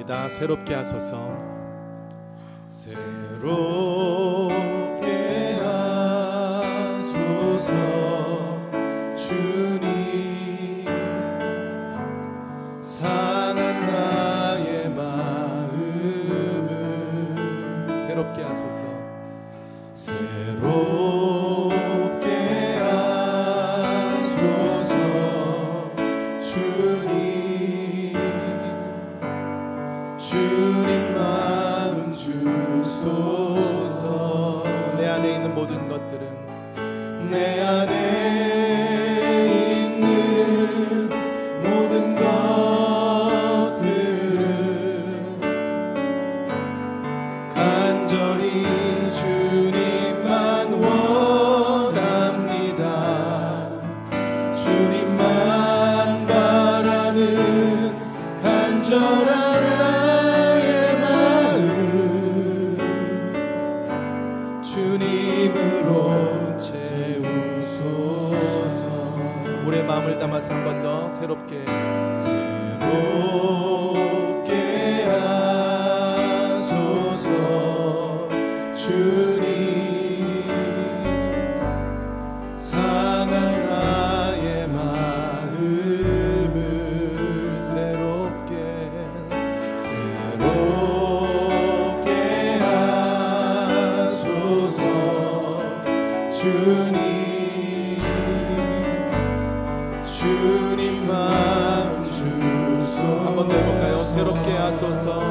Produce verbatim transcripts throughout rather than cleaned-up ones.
기도합니다. 새롭게 하소서. 새롭게 하소서. 주님, 상한 나의 마음을 새롭게 하소서. 새롭게 하소서. 주님, 주님 마음 주소서. 내 안에 있는 모든 것들은 내 안에 있는 모든 것들은 간절히 주님만 원합니다. 주님만 바라는 간절한 나의 마음 주님으로 채우소서. 우리의 마음을 담아서 한 번 더 새롭게 새롭게 하소서. 주님, 상한 나의 마음을 새롭게 새롭게 하소서. 주님, 주님 마음 주소서. 한 번 더 해볼까요? 새롭게 하소서.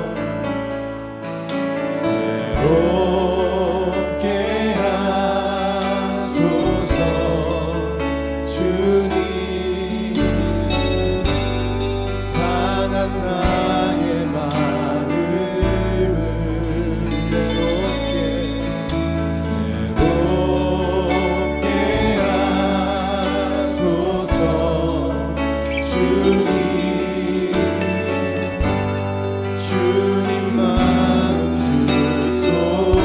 새롭게 하소서. 주님, 상한 나의 마음을 새롭게 새롭게 하소서. 주님, 주님 마음 주소서.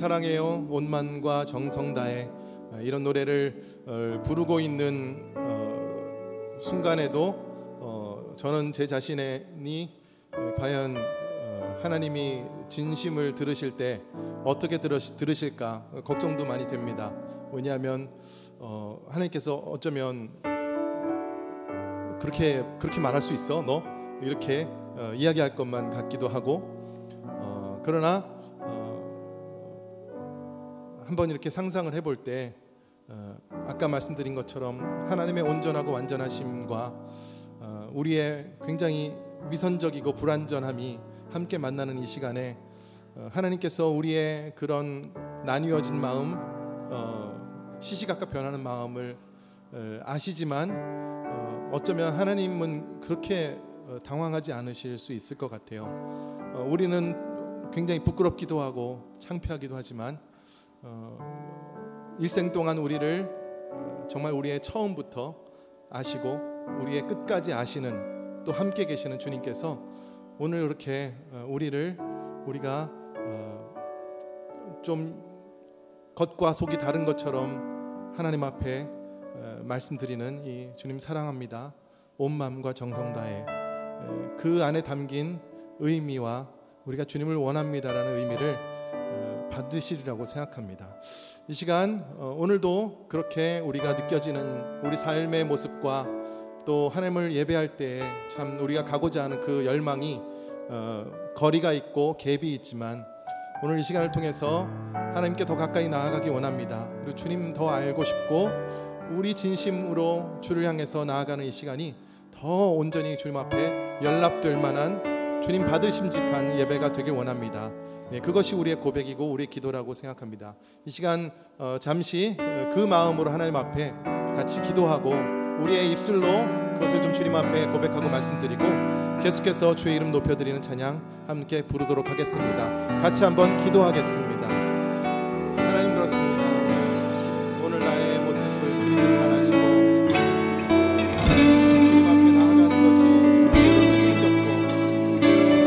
사랑해요 온 마음과 정성 다해 이런 노래를 부르고 있는 순간에도 저는 제 자신이 과연 하나님이 진심을 들으실 때 어떻게 들으실까 걱정도 많이 됩니다. 왜냐하면 하나님께서 어쩌면 그렇게 그렇게 말할 수 있어 너? 이렇게 이야기할 것만 같기도 하고 그러나 한번 이렇게 상상을 해볼 때 어, 아까 말씀드린 것처럼 하나님의 온전하고 완전하심과 어, 우리의 굉장히 위선적이고 불완전함이 함께 만나는 이 시간에 어, 하나님께서 우리의 그런 나뉘어진 마음, 어, 시시각각 변하는 마음을 어, 아시지만 어, 어쩌면 하나님은 그렇게 어, 당황하지 않으실 수 있을 것 같아요. 어, 우리는 굉장히 부끄럽기도 하고 창피하기도 하지만 어, 일생 동안 우리를 어, 정말 우리의 처음부터 아시고 우리의 끝까지 아시는 또 함께 계시는 주님께서 오늘 이렇게 어, 우리를 우리가 어, 좀 겉과 속이 다른 것처럼 하나님 앞에 어, 말씀드리는 이 주님 사랑합니다 온 마음과 정성 다해 어, 그 안에 담긴 의미와 우리가 주님을 원합니다라는 의미를 받으시리라고 생각합니다. 이 시간 오늘도 그렇게 우리가 느껴지는 우리 삶의 모습과 또 하나님을 예배할 때 참 우리가 가고자 하는 그 열망이 어, 거리가 있고 갭이 있지만 오늘 이 시간을 통해서 하나님께 더 가까이 나아가기 원합니다. 그리고 주님 더 알고 싶고 우리 진심으로 주를 향해서 나아가는 이 시간이 더 온전히 주님 앞에 연락될 만한 주님 받으심직한 예배가 되길 원합니다. 네, 그것이 우리의 고백이고 우리의 기도라고 생각합니다. 이 시간 어, 잠시 그 마음으로 하나님 앞에 같이 기도하고 우리의 입술로 그것을 좀 주님 앞에 고백하고 말씀드리고 계속해서 주의 이름 높여드리는 찬양 함께 부르도록 하겠습니다. 같이 한번 기도하겠습니다. 하나님 그렇습니다. 오늘 나의 모습을 주님께서 잘 아시고 주님 앞에 나아가는 것이 여러분 힘겹고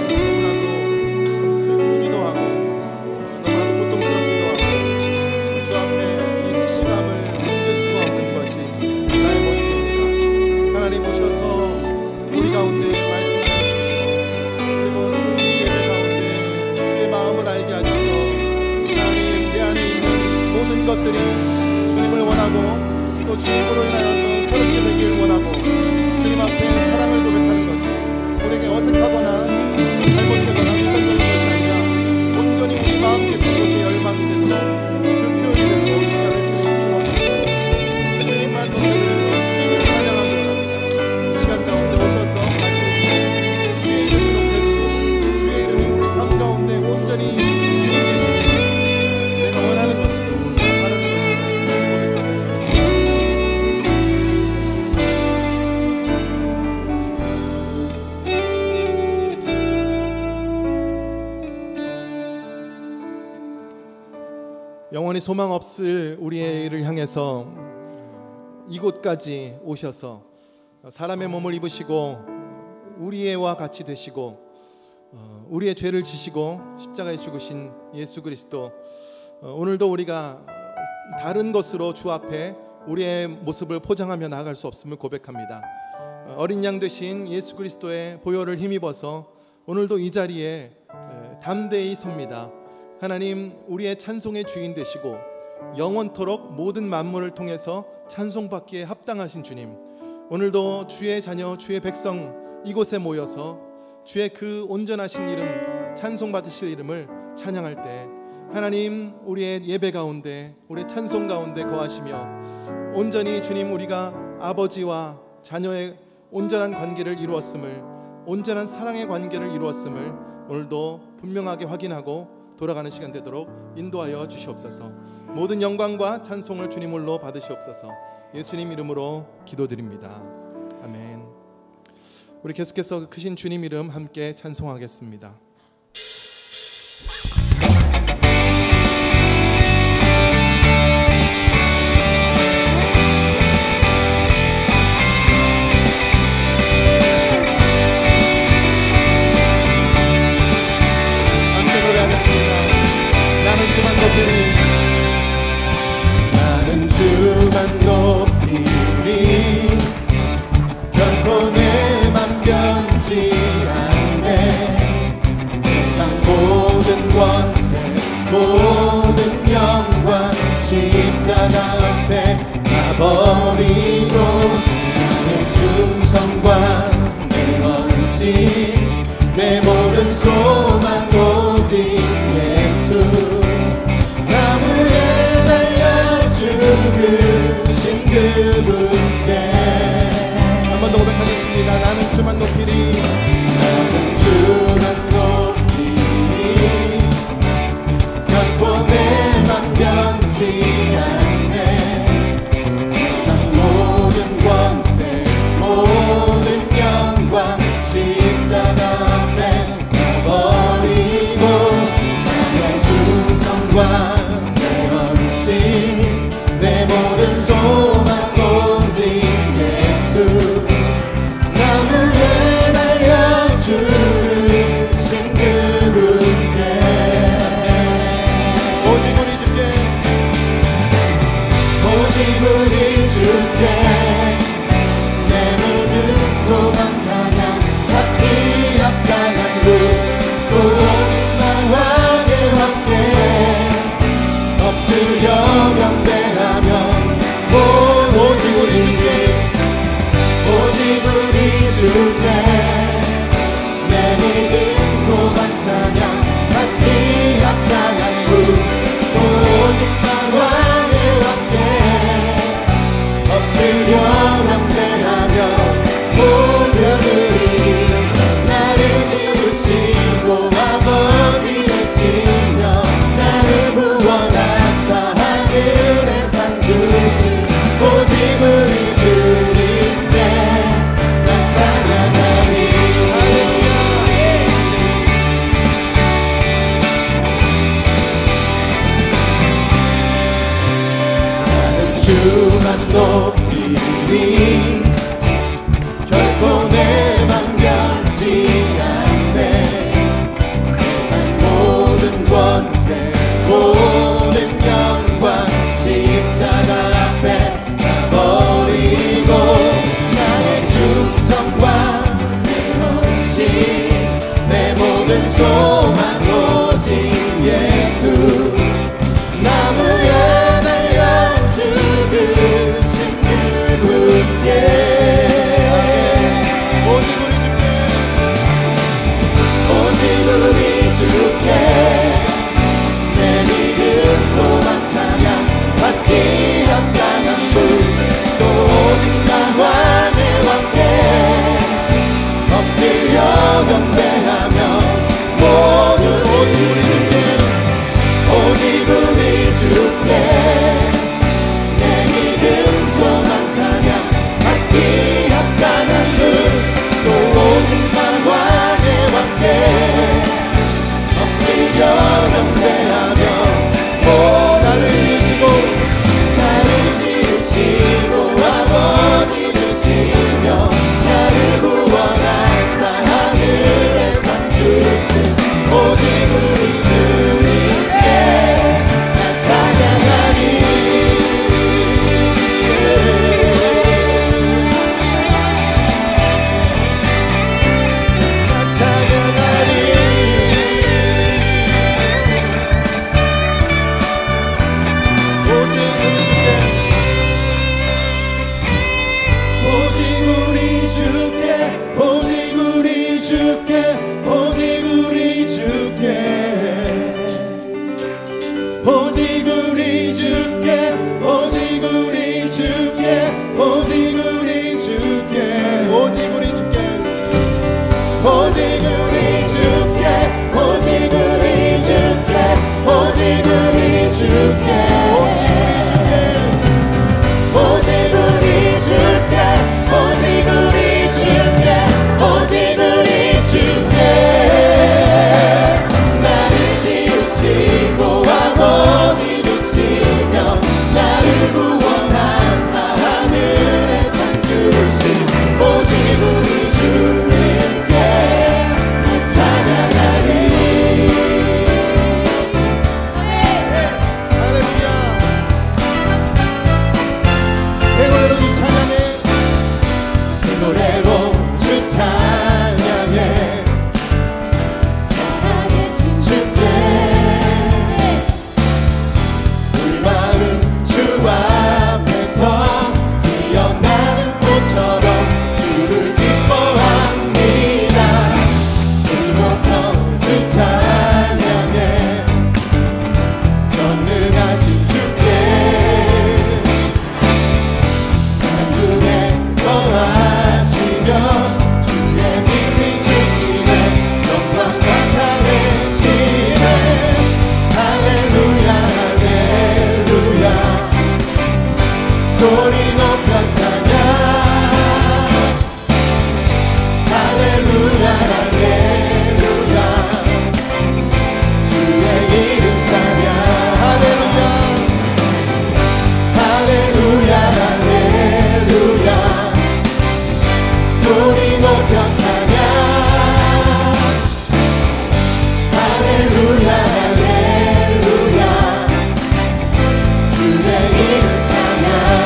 너무나도 슬프기도 하고 너무나도 고통스럽기도 하고 주 앞에 이 수시감을 힘들 수가 없는 것이 나의 모습입니다. 하나님 오셔서 우리 가운데 말씀해 주시고 그리고 주의 예배 가운데 주의 마음을 알게 하셔서 하나님 내 안에 있는 모든 것들이 주님을 원하고 또 주님으로 인하여서 새롭게 되길 원하고 주님 앞에 사랑을 고백하는 것이 우리에게 어색하거나 잘못되거나 위선적인 것이 아니라 온전히 우리 마음 깊은 곳에 열망이 되도록 그 표현이 되도록 이 시간을 주님 들어주시고 주님만 높여드리고 주님을 찬양하기 원합니다. 이 시간 가운데 오셔서 말씀해주시고 주의 이름이 높여주시고 주의 이름이 우리 삶 가운데 온전히 주님 계십니다. 내가 원하는 것이고 내가 바라는 것이고 영원히 소망 없을 우리를 향해서 이곳까지 오셔서 사람의 몸을 입으시고 우리와 같이 되시고 우리의 죄를 지시고 십자가에 죽으신 예수 그리스도 오늘도 우리가 다른 것으로 주 앞에 우리의 모습을 포장하며 나아갈 수 없음을 고백합니다. 어린 양 되신 예수 그리스도의 보혈을 힘입어서 오늘도 이 자리에 담대히 섭니다. 하나님 우리의 찬송의 주인 되시고 영원토록 모든 만물을 통해서 찬송받기에 합당하신 주님 오늘도 주의 자녀 주의 백성 이곳에 모여서 주의 그 온전하신 이름 찬송받으실 이름을 찬양할 때 하나님 우리의 예배 가운데 우리의 찬송 가운데 거하시며 온전히 주님 우리가 아버지와 자녀의 온전한 관계를 이루었음을 온전한 사랑의 관계를 이루었음을 오늘도 분명하게 확인하고 돌아가는 시간 되도록 인도하여 주시옵소서. 모든 영광과 찬송을 주님 홀로 받으시옵소서. 예수님 이름으로 기도드립니다. 아멘. 우리 계속해서 크신 주님 이름 함께 찬송하겠습니다. 나는 주만 높이리 버리고 나의 충성과 내 헌신 내 모든 소망 오직 예수 나무에 달려 죽으신 그분께 한 번 더 고백하겠습니다. 나는 주만 높이리. 나는 주만 높이리 결코 내 맘 변치 않네 세상 모든 권세 모든 영광 십자가 앞에 버리고 나의 충성과 내 헌신 내 모든 소망 오직 예수 나무에 달려 죽으신 그분께 오직 우리 주께 오직 우리 주께 내 모든 소망 찬양 받기 합당한 분 또 오직 나 왕의 왕께 엎드려 경배하며 오직 우리 주께 오직 우리 주께 내 모든 소망 찬양 받기 합당한 분 또 오직 나 왕의 왕께 엎드려 경배하며 모두들이 나를 지으시고 아버지 되시며 나를 구원하사 하늘에 산 주신 오직 우리 주님께 난 찬양하리 나는 주만 높이리 결코 내 맘 변치 않네 세상 모든 권세 모든 영광 십자가 앞에 다 버리고 나의 충성과 내 헌신 내 모든 소망 오직 예수 나무에 달려 죽으신 그분께 오직 우리 주께 오직 우리 주께 내 믿음 소망 찬양 받기 합당한 분 또 오직 나 왕의 왕께 엎드려 경배하며 모두 오직 우리 주께 오직 우리 주께 내 믿음 소망 찬양 받기 합당한 분 또 오직 나 왕의 왕께 엎드려 경배하며 나를 지으시고 나를 지으시고 아버지 되시며 나를 구원하사 하늘에 산 주신 오직 우리 주님께 나 찬양하리 나 찬양하리 오직 우리 주께 오직 우리 주께 오직 우리 주께 오직 우리 주께 오직 우리 주께 오직 우리 주께 오직 우리 주께 오직 우리 주께 오직 우리 주께 오직 우리 주께 오직 우리 주께 소리 높여 찬양 할렐루야 할렐루야 주의 이름 찬양 할렐루야 할렐루야 할렐루야 소리 높여 찬양 할렐루야 할렐루야 주의 이름 찬양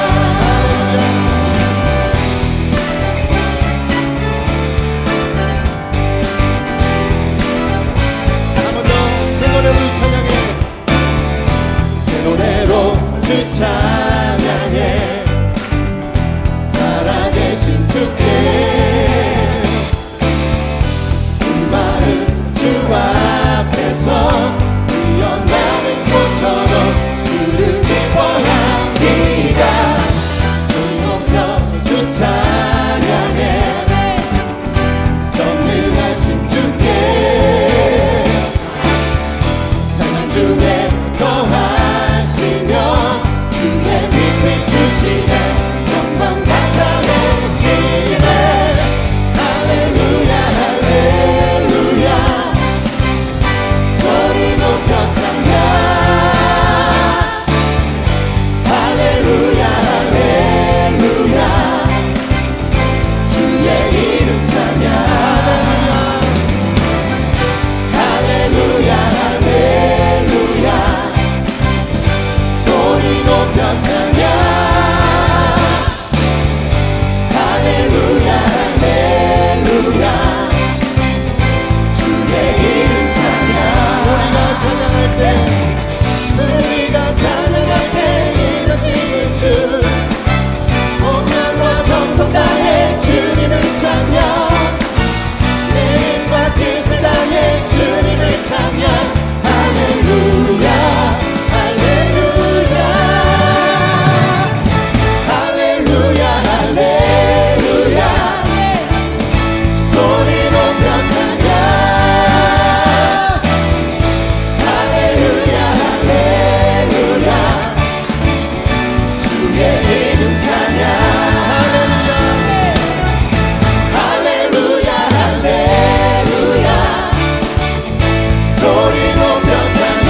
한 번 더 새 노래로 찬양해. 새 노래로 주 찬양해 살아계신 주께 이 마음 주 앞에서 피어나는 꽃처럼 주를 기뻐합니다 손 높여 주 찬양해 전능하신 주께 찬양 중에 거하시며 주의 빛 비추시네 영광 나타내시네 할렐루야 할렐루야 소리 높여 찬양 할렐루야 할렐루야 주의 이름 찬양 할렐루야 할렐루야 소리 높여 찬양 할렐루야 할렐루야 주의 이름 찬양 우리가 찬양할 때 우리가 찬양할 때 일하시는 주 온양과 정성 다해 주님을 찬양 내 힘과 뜻을 다해 주님을 찬양 할렐루야 할렐루야 할렐루야 할렐루야 소리 높여 찬양 할렐루야 할렐루야 주의 이름 찬양 할렐루야 할렐루야 할렐루야 소리 높여 찬양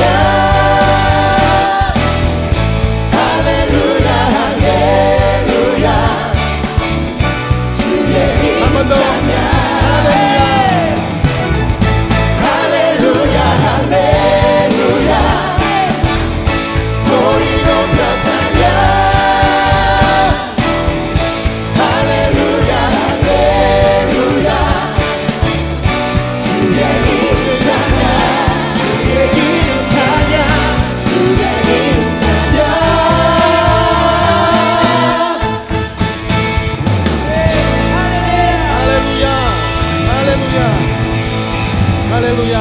할렐루야 할렐루야 주의 이름 한 번 더. 찬양 할렐루야 할렐루야 소리 높여 찬양 할렐루야 할렐루야 주의 이름 찬양 주의 이름 찬양 주의 이름 찬양 할렐루야 할렐루야 할렐루야.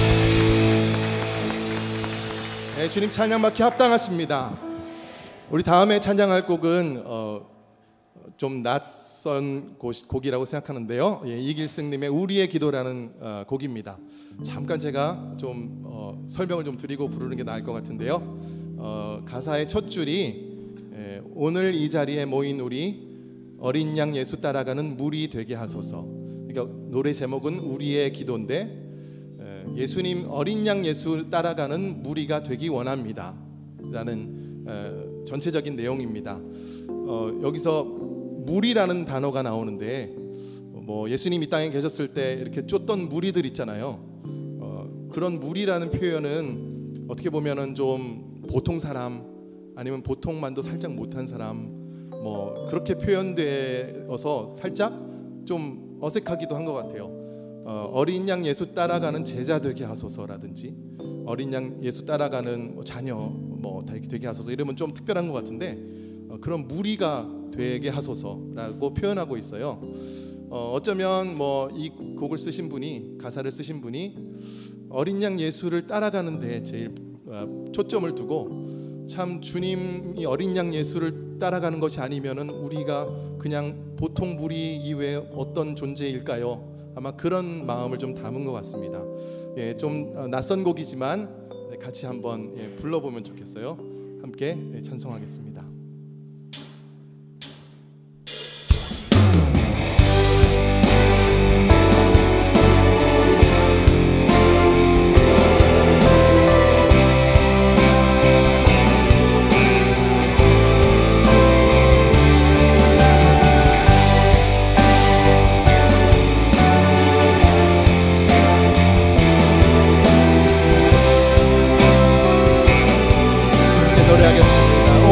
네, 주님 찬양 받기 합당하십니다. 우리 다음에 찬양할 곡은 어, 좀 낯선 곡, 곡이라고 생각하는데요. 예, 이길승님의 우리의 기도라는 어, 곡입니다. 잠깐 제가 좀 어, 설명을 좀 드리고 부르는 게 나을 것 같은데요. 어, 가사의 첫 줄이 예, 오늘 이 자리에 모인 우리 어린 양 예수 따라가는 무리 되게 하소서. 그러니까 노래 제목은 우리의 기도인데 예, 예수님 어린 양 예수 따라가는 무리가 되기 원합니다 라는 에, 전체적인 내용입니다. 어, 여기서 무리라는 단어가 나오는데 뭐 예수님 이 땅에 계셨을 때 이렇게 쫓던 무리들 있잖아요. 어, 그런 무리라는 표현은 어떻게 보면은 좀 보통 사람 아니면 보통만도 살짝 못한 사람 뭐 그렇게 표현되어서 살짝 좀 어색하기도 한 것 같아요. 어, 어린 양 예수 따라가는 제자 되게 하소서라든지 어린 양 예수 따라가는 뭐 자녀 뭐 되게 하소서 이러면 좀 특별한 것 같은데 어, 그런 무리가 되게 하소서라고 표현하고 있어요. 어, 어쩌면 뭐 이 곡을 쓰신 분이 가사를 쓰신 분이 어린 양 예수를 따라가는데 제일 어, 초점을 두고 참 주님이 어린 양 예수를 따라가는 것이 아니면은 우리가 그냥 보통 무리 이외에 어떤 존재일까요? 아마 그런 마음을 좀 담은 것 같습니다. 예, 좀 낯선 곡이지만 같이 한번 예, 불러보면 좋겠어요. 함께 예, 찬송하겠습니다.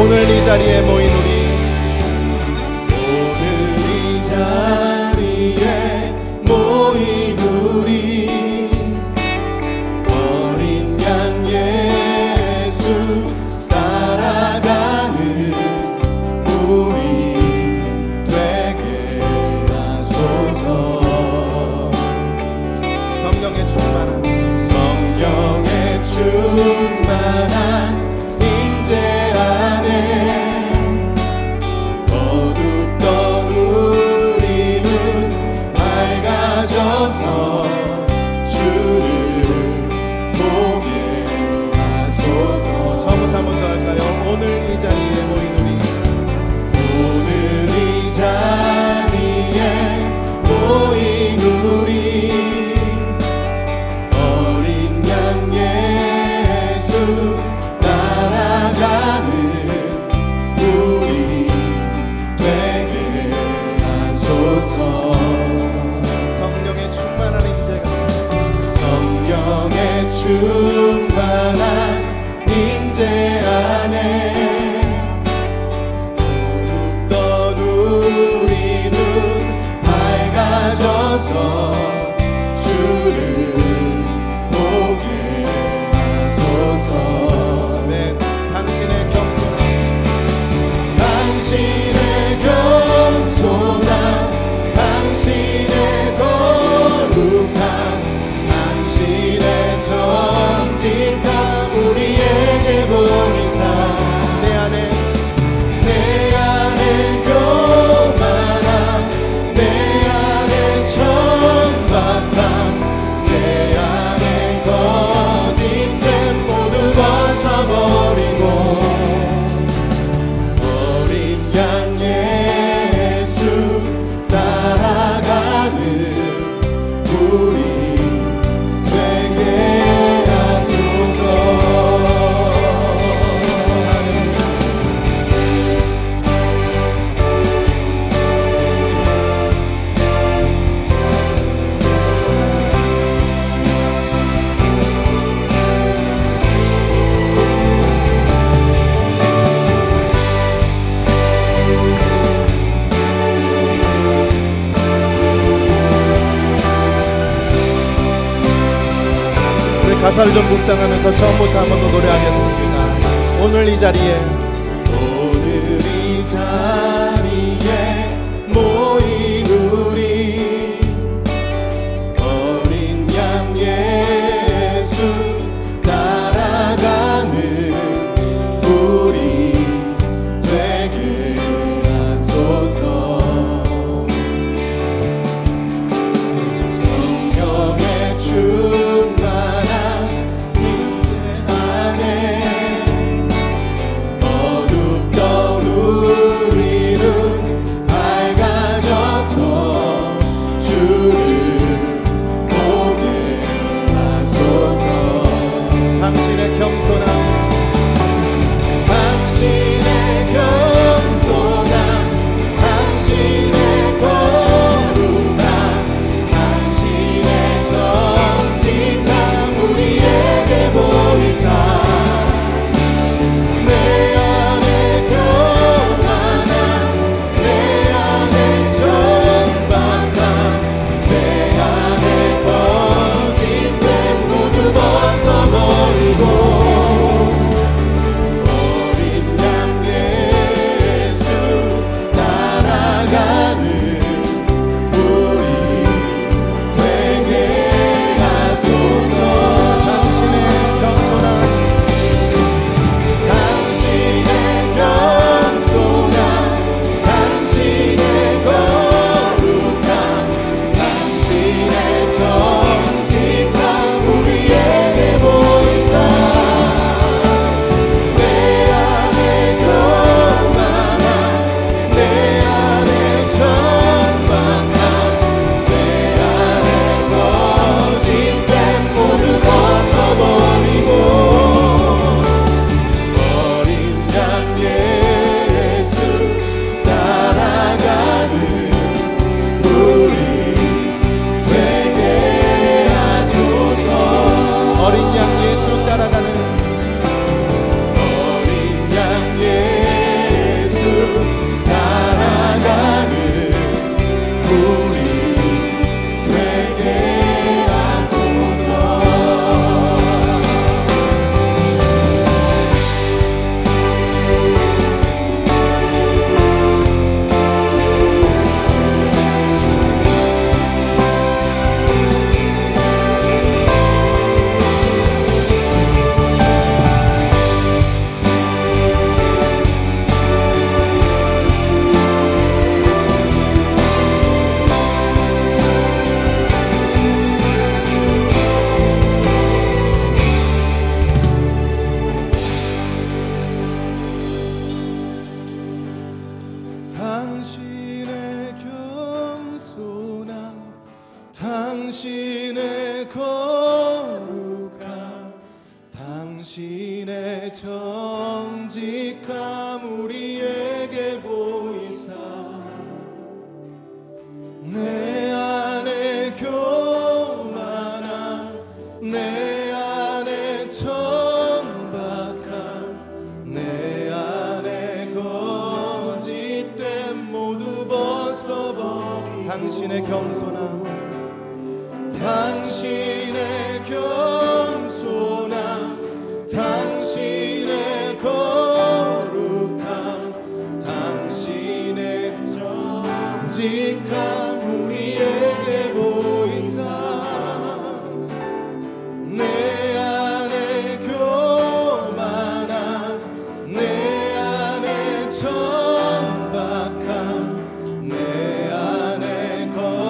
오늘 이 자리에 모인 우리 오늘 이 자리에 모인 우리 어린 양 예수 따라가는 우리 되게 하소서. 성령의 충만한 성령의 충만한 임재 안에 어둡던 우리 눈 밝아져서 주를 보게 하소서. 처음부터 한 번 더 할까요? 오늘 이 자리에 모인 우리 오늘 이 자리에 모인 우리 어린 양 예수 따라가는 우리 되게 하소서. 성령의 충만한 임재가 성령의 충만한 임재 안에 어둡던 우리 눈 밝아져서 주를 보게 하소서. 네, 당신의 겸손함 당신의 겸손함 당신의 거룩함 당신의 정직함 우리에게 보이사 내 안에 내 안에 교만함 내 안에 천박함 내 안에 거짓됨 모두 벗어버리고 어린 양 예수 따라가는 우리 되게 하소서. 우리 가사를 좀 묵상하면서 처음부터 한 번 더 노래하겠습니다. 오늘 이 자리에 오늘 이 자리에 모인 우리 어린 양 예수 따라가는 우리 되게 하소서. 성령의 충만한 임재 안에 어둡던 우리 우리에게 보이사 내 안에 교만함 내 안에 천박함 내 안에 거짓됨 모두 벗어버리 당신의 겸손함 당신의 겸손함 당신의 거룩함 당신의 정직함 우리에게 보이사 내 안에 교만함 내 안에 천박함 내 안에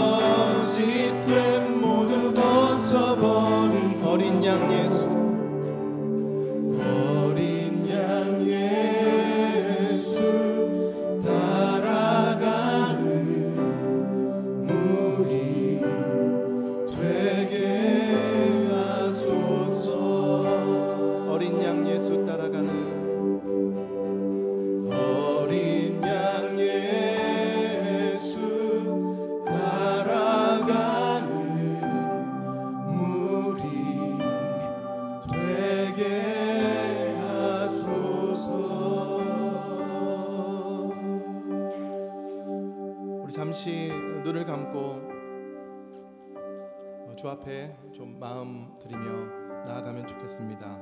거짓됨 모두 벗어버리 어린 양 예수 어린 양 예수 따라가는 무리 되게 하소서 어린 양 예수 따라가는 어린 양 예수 따라가는 무리 되게 하소서. 우리 잠시 눈을 감고 주 앞에 좀 마음 드리며 나아가면 좋겠습니다.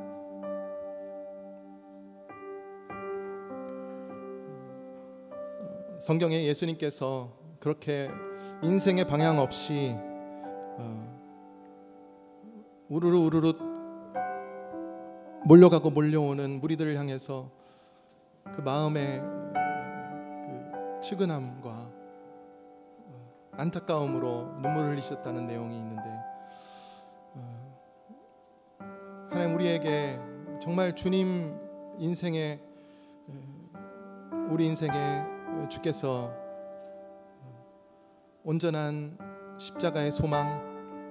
성경에 예수님께서 그렇게 인생의 방향 없이 어, 우르르 우르르 몰려가고 몰려오는 무리들을 향해서 그 마음의 그 측은함과 어, 안타까움으로 눈물을 흘리셨다는 내용이 있는데 어, 하나님 우리에게 정말 주님 인생의 우리 인생에 주께서 온전한 십자가의 소망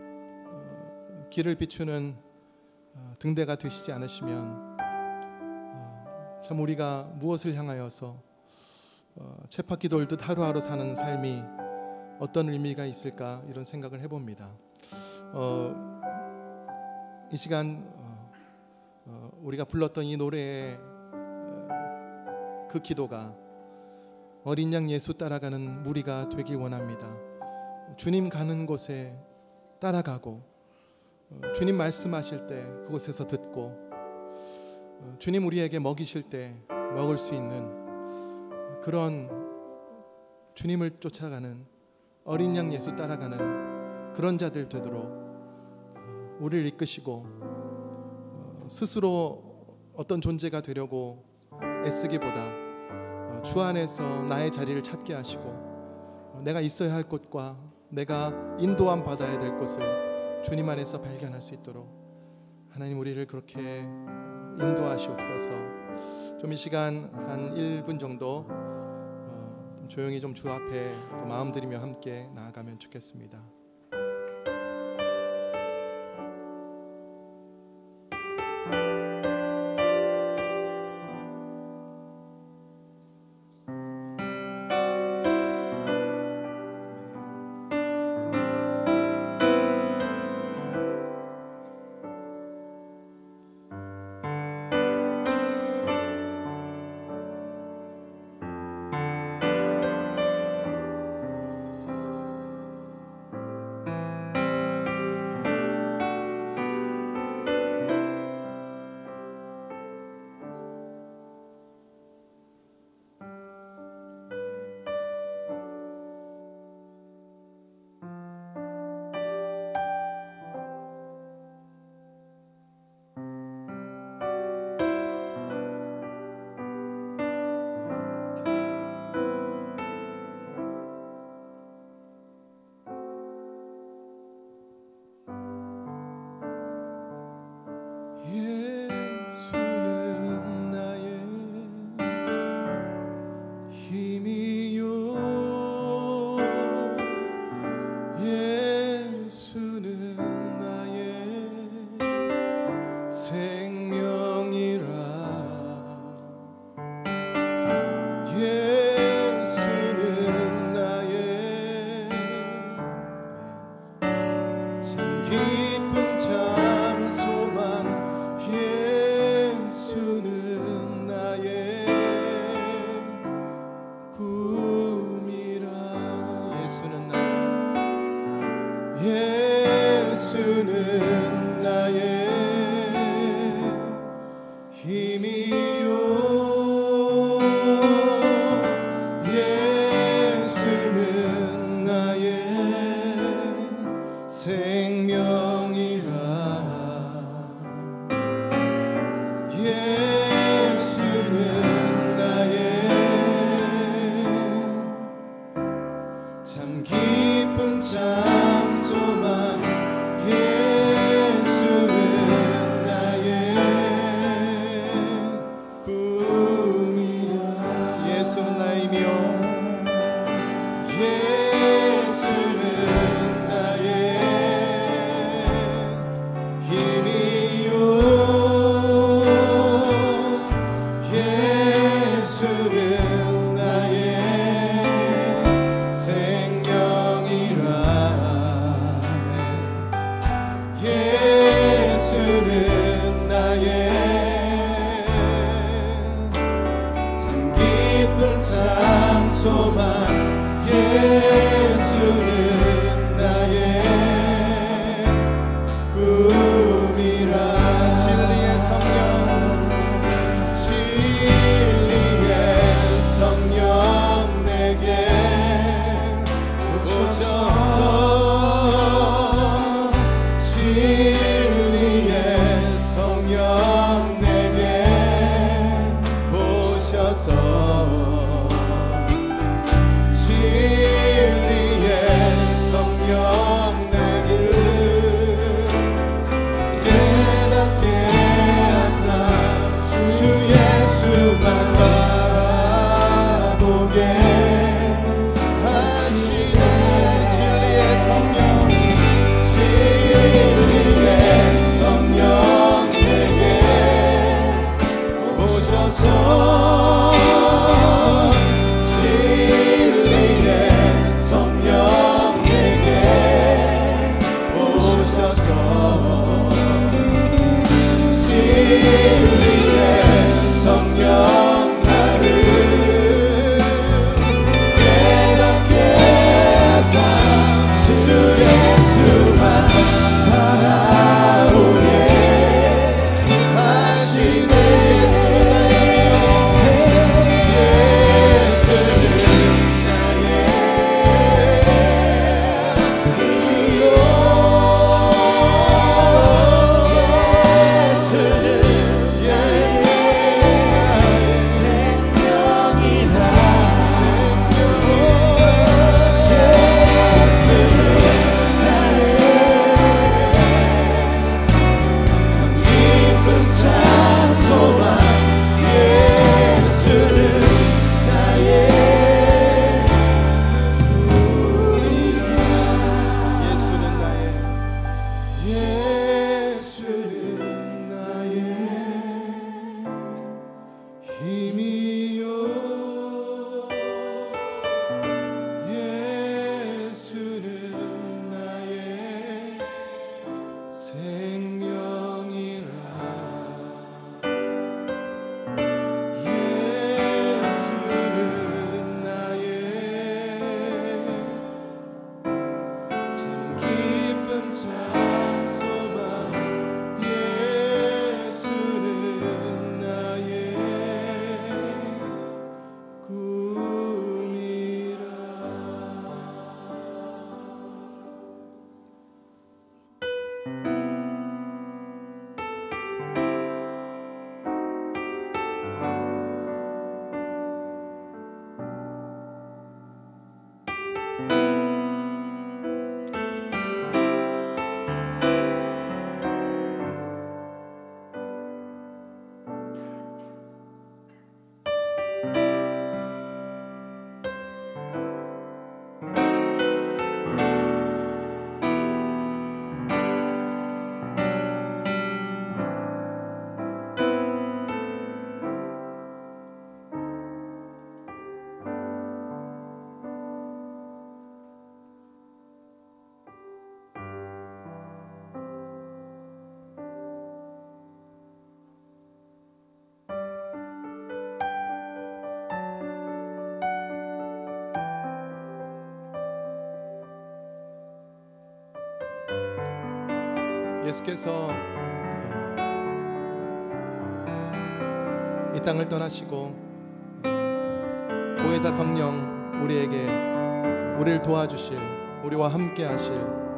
길을 비추는 등대가 되시지 않으시면 참 우리가 무엇을 향하여서 쳇바퀴 돌듯 하루하루 사는 삶이 어떤 의미가 있을까 이런 생각을 해봅니다. 어, 이 시간 어, 우리가 불렀던 이 노래의 그 기도가 어린 양 예수 따라가는 무리가 되길 원합니다. 주님 가는 곳에 따라가고 주님 말씀하실 때 그곳에서 듣고 주님 우리에게 먹이실 때 먹을 수 있는 그런 주님을 쫓아가는 어린 양 예수 따라가는 그런 자들 되도록 우리를 이끄시고 스스로 어떤 존재가 되려고 애쓰기보다 주 안에서 나의 자리를 찾게 하시고 내가 있어야 할 곳과 내가 인도함 받아야 될 곳을 주님 안에서 발견할 수 있도록 하나님 우리를 그렇게 인도하시옵소서. 좀 이 시간 한 일 분 정도 좀 조용히 좀 주 앞에 또 마음 들이며 함께 나아가면 좋겠습니다. 소망 예수는 나의 꿈이라. 진리의 성령 진리의 성령 내게 오셔서 진리의 성령 내게 오셔서 진리의 성령 내게 깨닫게 하사 주 예수만 바라보게 하시네. 진리의 성령 진리의 성령 내게 오셔서 진리의 성령 내게 오셔서 진리의 성령 나를 깨닫게 하사 주 예수만 바라보게 하시네. 예수는 나의 힘이요 예수는 나의 힘이요 예수는 예수는 예수께서 이 땅을 떠나시고 보혜사 성령 우리에게 우리를 도와주실, 우리와 함께 하실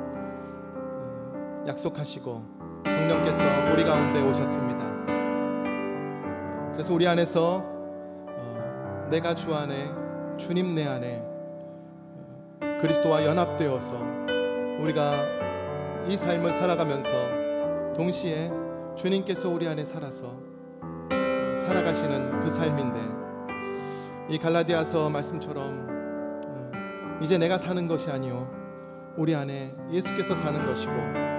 약속하시고 성령께서 우리 가운데 오셨습니다. 그래서 우리 안에서 내가 주 안에, 주님 내 안에 그리스도와 연합되어서 우리가 이 삶을 살아가면서 동시에 주님께서 우리 안에 살아서 살아가시는 그 삶인데, 이 갈라디아서 말씀처럼 이제 내가 사는 것이 아니요 우리 안에 예수께서 사는 것이고,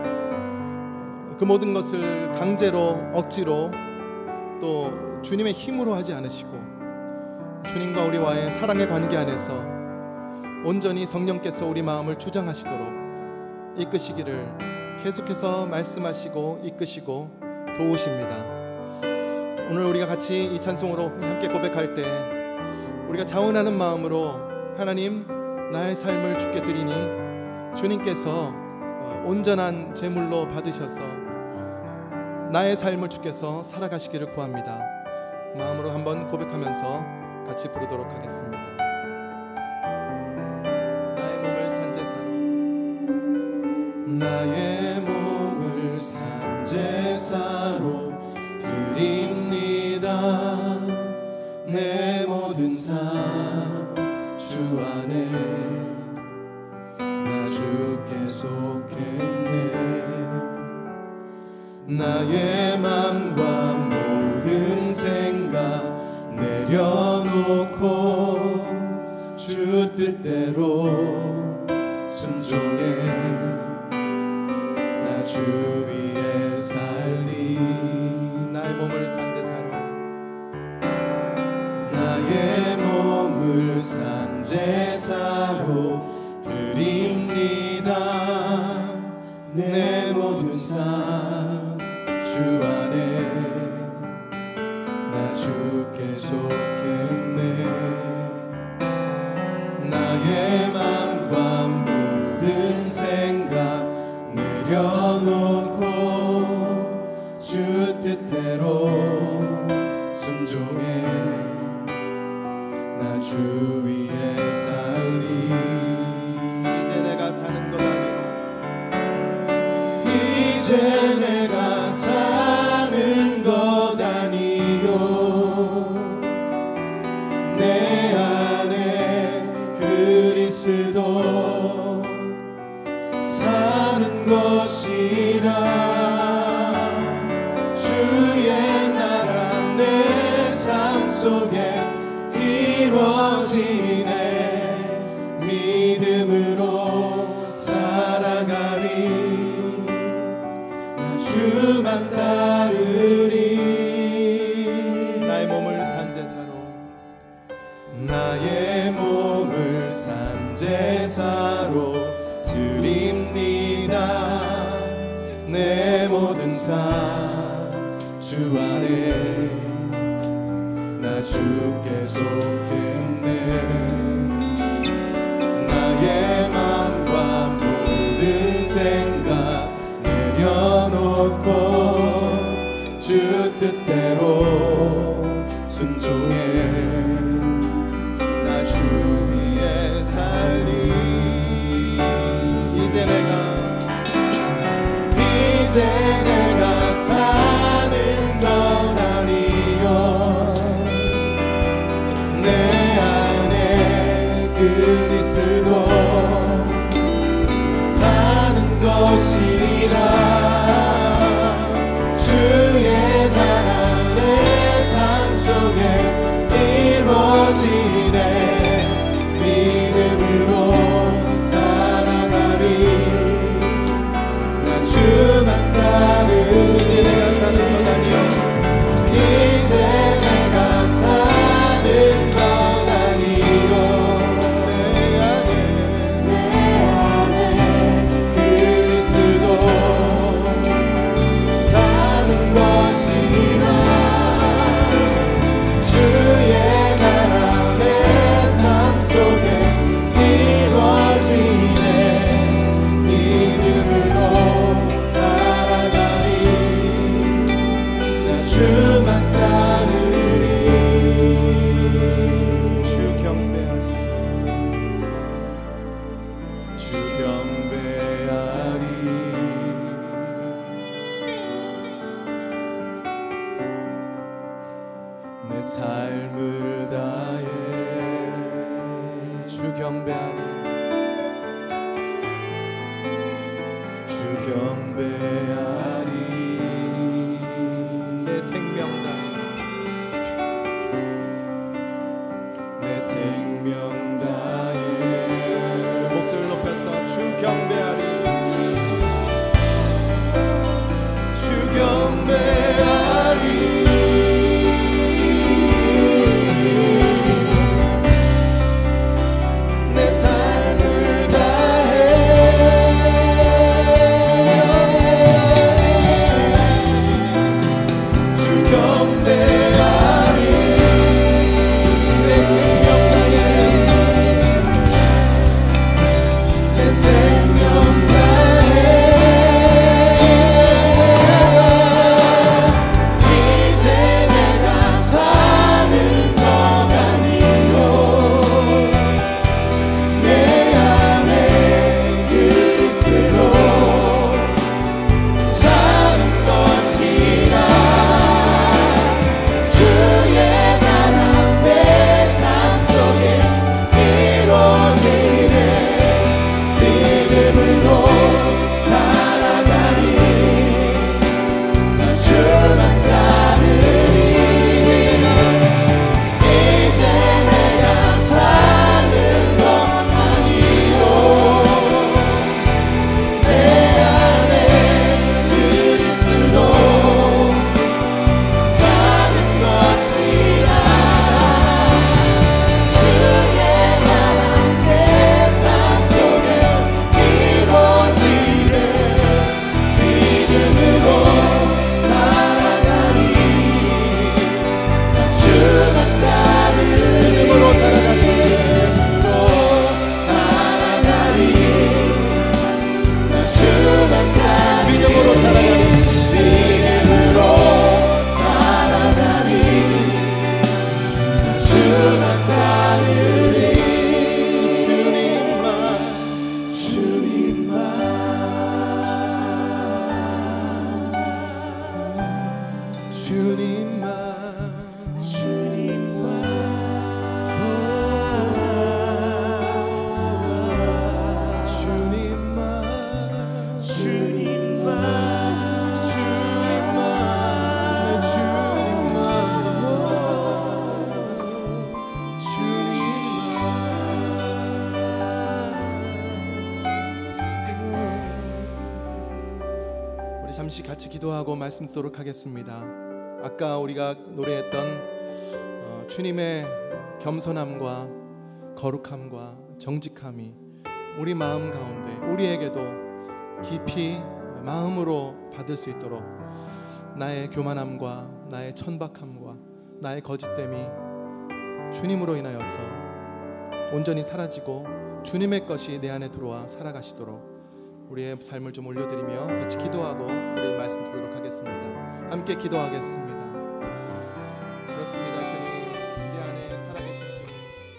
그 모든 것을 강제로 억지로 또 주님의 힘으로 하지 않으시고 주님과 우리와의 사랑의 관계 안에서 온전히 성령께서 우리 마음을 주장하시도록 이끄시기를 계속해서 말씀하시고 이끄시고 도우십니다. 오늘 우리가 같이 이 찬송으로 함께 고백할 때 우리가 자원하는 마음으로 하나님 나의 삶을 주께 드리니 주님께서 온전한 제물로 받으셔서 나의 삶을 주께서 살아가시기를 구합니다. 마음으로 한번 고백하면서 같이 부르도록 하겠습니다. 나의 몸을 산제사로 나의 몸을 산제사로 드립니다. 내 모든 삶 주 안에 나 주께 속했네. 나의 맘과 모든 생각 내려놓고 주 뜻대로 순종해. 나 주 위에 살리. 나의 몸을 산제사로 나의 몸을 산제사로 드립니다. 내 모든 삶 주 안에 나 주께 속했네. 나의 맘과 모든 생각 내려놓고 주 뜻대로 순종해. 나 주 위에 살리. 이제 내가 사는 것 아니요 이제 내가 사는 것 아니요 내 안에 그리스도 사는 것이라. 주의 나라 내 삶 속에 이루어지네. 믿음으로 살아가리. 나 주만 따르리. 나의 몸을 산제사로 나의 몸을 산제사로 드립니다. 내 모든 삶 주 안에 나 주께 속했네. 나의 맘과 모든 생각 내려놓고 주 뜻대로 순종해. 나 주 위에 살리. 이제 내가 이제 내가 사는 건 아니요 내 안에 그리스도 사는 것이라. 주의 나라 내 삶 속에 이루어지네. 믿음으로 살아가리. 나 주만 따르리. 이제 내가 사는 것 아니요 이제 내가 사는 것 아니요 내 안에 내 안에 그리스도 사는 것이라. 주의 나라 내 삶 속에 이루어지네. 믿음으로 살아가리. 나 주만 따르리. 주 경배하리. 주 경배하리. 내 삶을 다해 주 경배하리. 주 경배하리. 내 생명 다해 내 생명 다해 목소리를 높여서 주 경배하리. 주 경배하리. 내 삶을 다해 주 경배하리. 주 경배하리. 내 생명 우리 잠시 같이 기도하고 말씀 듣도록 하겠습니다. 아까 우리가 노래했던 어, 주님의 겸손함과 거룩함과 정직함이 우리 마음 가운데 우리에게도 깊이 마음으로 받을 수 있도록 나의 교만함과 나의 천박함과 나의 거짓됨이 주님으로 인하여서 온전히 사라지고 주님의 것이 내 안에 들어와 살아가시도록 우리의 삶을 좀 올려드리며 같이 기도하고 우리 말씀 듣도록 하겠습니다. 함께 기도하겠습니다. 그렇습니다. 주님, 내 안에 살아계신 주님,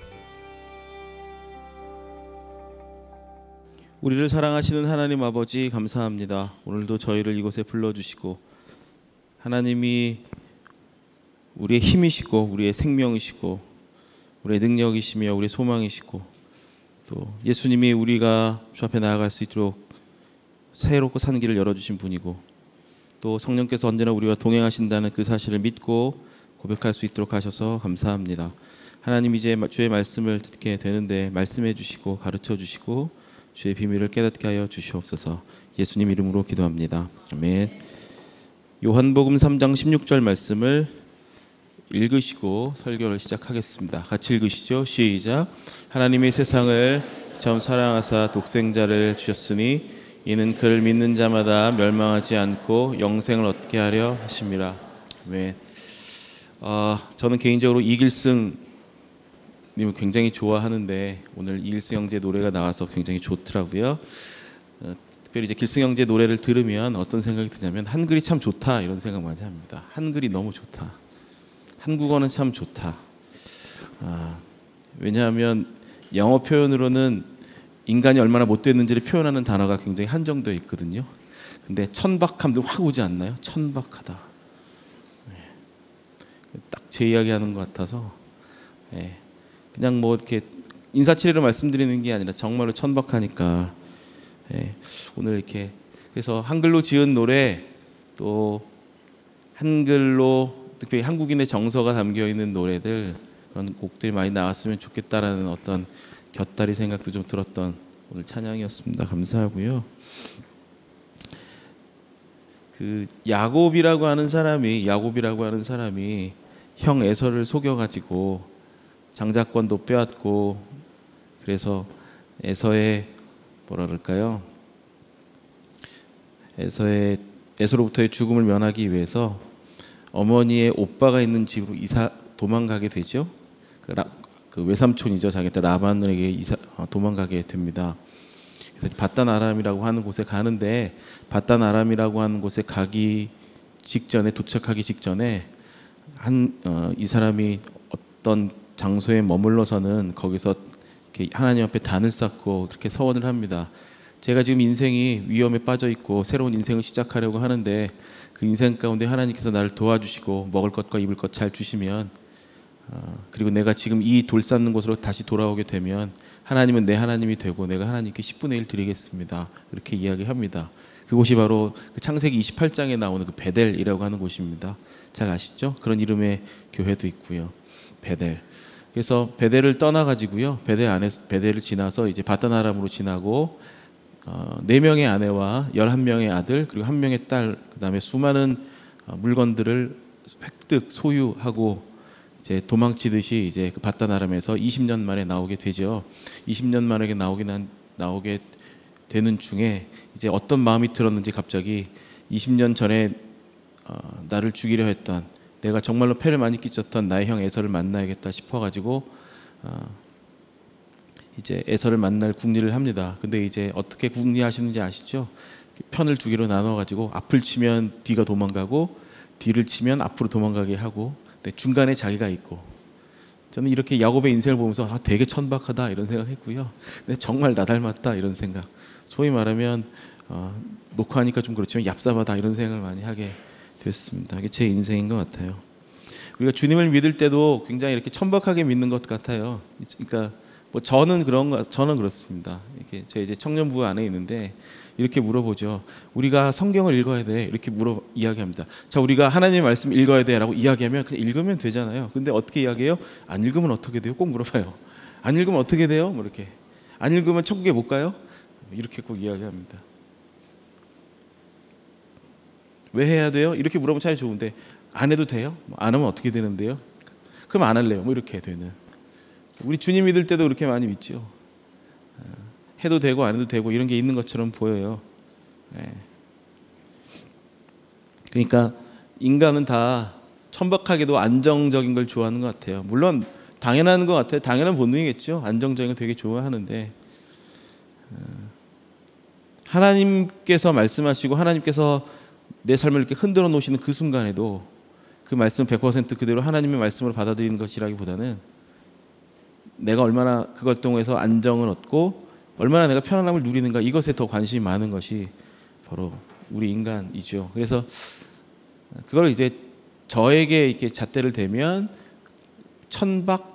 우리를 사랑하시는 하나님 아버지 감사합니다. 오늘도 저희를 이곳에 불러주시고 하나님이 우리의 힘이시고 우리의 생명이시고 우리의 능력이시며 우리의 소망이시고 또 예수님이 우리가 주 앞에 나아갈 수 있도록 새롭고 산 길을 열어주신 분이고 또 성령께서 언제나 우리와 동행하신다는 그 사실을 믿고 고백할 수 있도록 하셔서 감사합니다. 하나님, 이제 주의 말씀을 듣게 되는데 말씀해 주시고 가르쳐 주시고 주의 비밀을 깨닫게 하여 주시옵소서. 예수님 이름으로 기도합니다. 아멘. 요한복음 삼 장 십육 절 말씀을 읽으시고 설교를 시작하겠습니다. 같이 읽으시죠. 시작. 하나님이 세상을 처음 사랑하사 독생자를 주셨으니 이는 그를 믿는 자마다 멸망하지 않고 영생을 얻게 하려 하심이라. 아멘. 어, 저는 개인적으로 이길승 님을 굉장히 좋아하는데 오늘 이길승 형제 노래가 나와서 굉장히 좋더라고요. 어, 특별히 이제 길승 형제 노래를 들으면 어떤 생각이 드냐면 한글이 참 좋다 이런 생각 많이 합니다. 한글이 너무 좋다. 한국어는 참 좋다. 아, 왜냐하면 영어 표현으로는 인간이 얼마나 못됐는지를 표현하는 단어가 굉장히 한정되어 있거든요. 근데 천박함도 확 오지 않나요? 천박하다. 네. 딱 제 이야기하는 것 같아서 네. 그냥 뭐 이렇게 인사치레로 말씀드리는 게 아니라 정말로 천박하니까 네. 오늘 이렇게 그래서 한글로 지은 노래 또 한글로 특별히 한국인의 정서가 담겨 있는 노래들 그런 곡들이 많이 나왔으면 좋겠다라는 어떤 곁다리 생각도 좀 들었던 오늘 찬양이었습니다. 감사하고요. 그 야곱이라고 하는 사람이 야곱이라고 하는 사람이 형 에서를 속여가지고 장자권도 빼앗고 그래서 에서의 뭐라 그럴까요? 에서의 에서로부터의 죽음을 면하기 위해서 어머니의 오빠가 있는 집으로 이사 도망가게 되죠. 그, 라, 그 외삼촌이죠. 자기 딸 라반에게 이사 어, 도망가게 됩니다. 그래서 바단 아람이라고 하는 곳에 가는데 바단 아람이라고 하는 곳에 가기 직전에 도착하기 직전에 한 이 어, 사람이 어떤 장소에 머물러서는 거기서 이렇게 하나님 앞에 단을 쌓고 그렇게 서원을 합니다. 제가 지금 인생이 위험에 빠져 있고 새로운 인생을 시작하려고 하는데 그 인생 가운데 하나님께서 나를 도와주시고 먹을 것과 입을 것 잘 주시면 어, 그리고 내가 지금 이 돌 쌓는 곳으로 다시 돌아오게 되면 하나님은 내 하나님이 되고 내가 하나님께 십분의 일 드리겠습니다. 이렇게 이야기합니다. 그곳이 바로 그 창세기 이십팔 장에 나오는 그 베델이라고 하는 곳입니다. 잘 아시죠? 그런 이름의 교회도 있고요. 베델. 그래서 베델을 떠나가지고요. 베델 안에서 베델을 지나서 이제 바단 아람으로 지나고 어, 네 명의 아내와 열한 명의 아들 그리고 한 명의 딸 그다음에 수많은 어, 물건들을 획득 소유하고 이제 도망치듯이 이제 그 바단 아람에서 이십 년 만에 나오게 되죠. 이십 년 만에 나오게 난 나오게 되는 중에 이제 어떤 마음이 들었는지 갑자기 이십 년 전에 어, 나를 죽이려 했던 내가 정말로 패를 많이 끼쳤던 나의 형 에서를 만나야겠다 싶어가지고 어, 이제 에서를 만날 궁리를 합니다. 근데 이제 어떻게 궁리하시는지 아시죠? 편을 두 개로 나눠가지고 앞을 치면 뒤가 도망가고 뒤를 치면 앞으로 도망가게 하고 근데 중간에 자기가 있고 저는 이렇게 야곱의 인생을 보면서 아, 되게 천박하다 이런 생각했고요. 근데 정말 나 닮았다 이런 생각. 소위 말하면 어, 녹화하니까 좀 그렇지만 얍삽하다 이런 생각을 많이 하게 됐습니다. 이게 제 인생인 것 같아요. 우리가 주님을 믿을 때도 굉장히 이렇게 천박하게 믿는 것 같아요. 그러니까 뭐 저는 그런 거 저는 그렇습니다. 이렇게 제 이제 청년부 안에 있는데 이렇게 물어보죠. 우리가 성경을 읽어야 돼 이렇게 물어 이야기합니다. 자 우리가 하나님의 말씀 읽어야 돼라고 이야기하면 그냥 읽으면 되잖아요. 근데 어떻게 이야기해요? 안 읽으면 어떻게 돼요? 꼭 물어봐요. 안 읽으면 어떻게 돼요? 뭐 이렇게 안 읽으면 천국에 못 가요? 이렇게 꼭 이야기합니다. 왜 해야 돼요? 이렇게 물어보면 참 좋은데 안 해도 돼요? 안 하면 어떻게 되는데요? 그럼 안 할래요. 뭐 이렇게 되는. 우리 주님 믿을 때도 그렇게 많이 믿죠. 해도 되고 안 해도 되고 이런 게 있는 것처럼 보여요. 그러니까 인간은 다 천박하게도 안정적인 걸 좋아하는 것 같아요. 물론 당연한 것 같아요. 당연한 본능이겠죠. 안정적인 거 되게 좋아하는데 하나님께서 말씀하시고 하나님께서 내 삶을 이렇게 흔들어 놓으시는 그 순간에도 그 말씀 백 퍼센트 그대로 하나님의 말씀으로 받아들이는 것이라기보다는 내가 얼마나 그것 통해서 안정을 얻고 얼마나 내가 편안함을 누리는가 이것에 더 관심이 많은 것이 바로 우리 인간이죠. 그래서 그걸 이제 저에게 이렇게 잣대를 대면 천박이다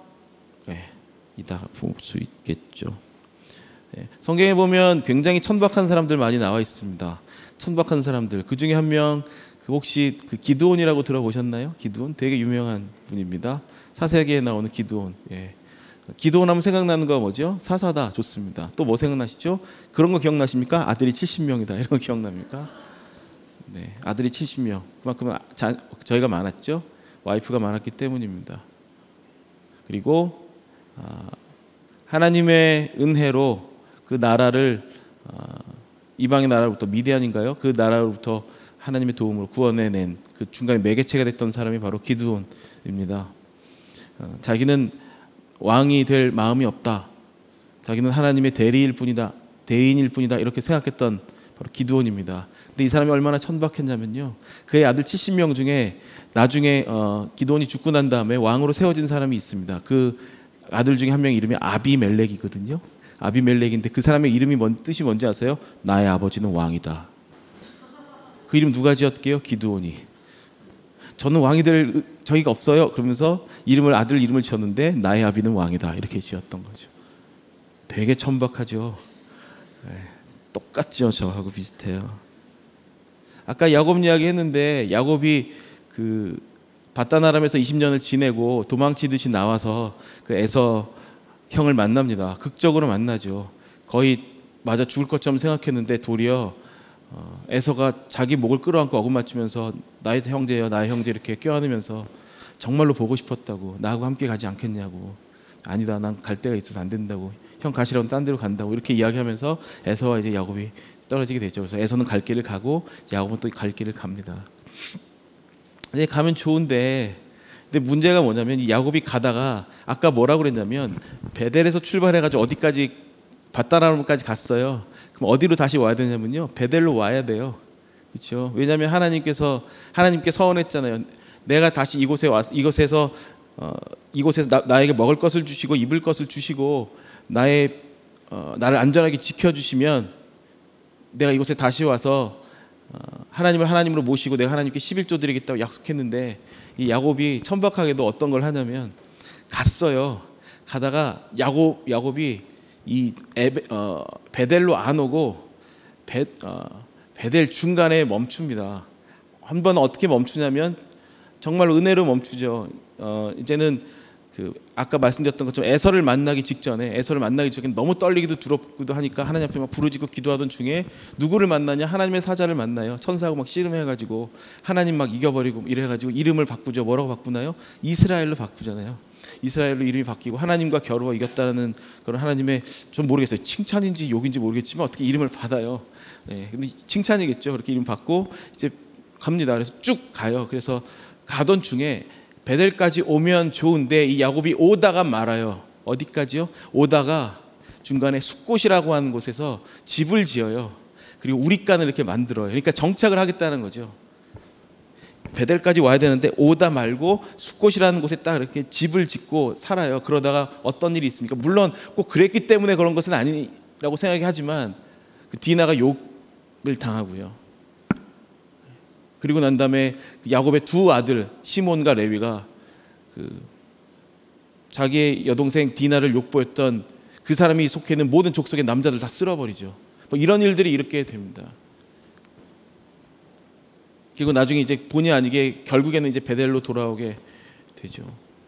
볼 수 있겠죠. 성경에 보면 굉장히 천박한 사람들 많이 나와 있습니다. 천박한 사람들 그 중에 한 명 혹시 그 기드온이라고 들어보셨나요? 기드온 되게 유명한 분입니다. 사세기에 나오는 기드온. 예. 기드온 하면 생각나는 거 뭐죠? 사사다. 좋습니다. 또 뭐 생각나시죠? 그런 거 기억나십니까? 아들이 칠십 명이다. 이런 거 기억납니까? 네, 아들이 칠십 명. 그만큼 자, 저희가 많았죠. 와이프가 많았기 때문입니다. 그리고 아, 하나님의 은혜로 그 나라를 아, 이방의 나라로부터 미디안인가요? 그 나라로부터 하나님의 도움으로 구원해낸 그 중간에 매개체가 됐던 사람이 바로 기드온입니다. 어, 자기는 왕이 될 마음이 없다. 자기는 하나님의 대리일 뿐이다. 대인일 뿐이다. 이렇게 생각했던 바로 기드온입니다. 근데 이 사람이 얼마나 천박했냐면요. 그의 아들 칠십 명 중에 나중에 어, 기드온이 죽고 난 다음에 왕으로 세워진 사람이 있습니다. 그 아들 중에 한 명의 이름이 아비멜렉이거든요. 아비멜렉인데 그 사람의 이름이 뭔 뜻이 뭔지 아세요? 나의 아버지는 왕이다. 그 이름 누가 지었게요? 기드온이. 저는 왕이 될 저희가 없어요. 그러면서 이름을 아들 이름을 지었는데 나의 아비는 왕이다. 이렇게 지었던 거죠. 되게 천박하죠. 네, 똑같죠. 저하고 비슷해요. 아까 야곱 이야기 했는데 야곱이 그 바단 아람에서 이십 년을 지내고 도망치듯이 나와서 그 에서 형을 만납니다. 극적으로 만나죠. 거의 맞아 죽을 것처럼 생각했는데 도리어 어, 에서가 자기 목을 끌어안고 어긋맞추면서 나의 형제여 나의 형제 이렇게 껴안으면서 정말로 보고 싶었다고 나하고 함께 가지 않겠냐고 아니다 난 갈 데가 있어서 안 된다고 형 가시라면 딴 데로 간다고 이렇게 이야기하면서 에서와 이제 야곱이 떨어지게 되죠. 그래서 에서는 갈 길을 가고 야곱은 또 갈 길을 갑니다. 이제 가면 좋은데 근데 문제가 뭐냐면 이 야곱이 가다가 아까 뭐라고 그랬냐면 베델에서 출발해가지고 어디까지 바단 아람까지 갔어요. 그럼 어디로 다시 와야 되냐면요 베델로 와야 돼요. 그렇죠? 왜냐하면 하나님께서 하나님께 서원했잖아요. 내가 다시 이곳에 와서 이곳에서 어, 이곳에서 나, 나에게 먹을 것을 주시고 입을 것을 주시고 나의 어, 나를 안전하게 지켜주시면 내가 이곳에 다시 와서 어, 하나님을 하나님으로 모시고 내가 하나님께 십일조 드리겠다고 약속했는데 이 야곱이 천박하게도 어떤 걸 하냐면 갔어요. 가다가 야곱 야곱이 이 에베, 어, 베델로 안 오고 베, 어, 베델 중간에 멈춥니다. 한 번 어떻게 멈추냐면 정말 은혜로 멈추죠. 어, 이제는 그 아까 말씀드렸던 것처럼 에서를 만나기 직전에 에서를 만나기 직전에 너무 떨리기도 두렵기도 하니까 하나님 앞에 막 부르짖고 기도하던 중에 누구를 만나냐? 하나님의 사자를 만나요. 천사하고 막 씨름해가지고 하나님 막 이겨버리고 이래가지고 이름을 바꾸죠. 뭐라고 바꾸나요? 이스라엘로 바꾸잖아요. 이스라엘로 이름이 바뀌고 하나님과 겨루어 이겼다는 그런 하나님의 좀 모르겠어요. 칭찬인지 욕인지 모르겠지만 어떻게 이름을 받아요. 네, 근데 칭찬이겠죠. 그렇게 이름 받고 이제 갑니다. 그래서 쭉 가요. 그래서 가던 중에 베델까지 오면 좋은데 이 야곱이 오다가 말아요. 어디까지요? 오다가 중간에 숫곳이라고 하는 곳에서 집을 지어요. 그리고 우리간을 이렇게 만들어요. 그러니까 정착을 하겠다는 거죠. 베델까지 와야 되는데 오다 말고 숫곳이라는 곳에 딱 이렇게 집을 짓고 살아요. 그러다가 어떤 일이 있습니까? 물론 꼭 그랬기 때문에 그런 것은 아니라고 생각하지만 그 디나가 욕을 당하고요. 그리고 난 다음에 야곱의 두 아들 시몬과 레위가 그 자기의 여동생 디나를 욕보였던 그 사람이 속해 있는 모든 족속의 남자들 다 쓸어버리죠. 뭐 이런 일들이 이렇게 됩니다. 그리고 나중에 이제 본의 아니게 결국에는 이제 베델로 돌아오게 되죠.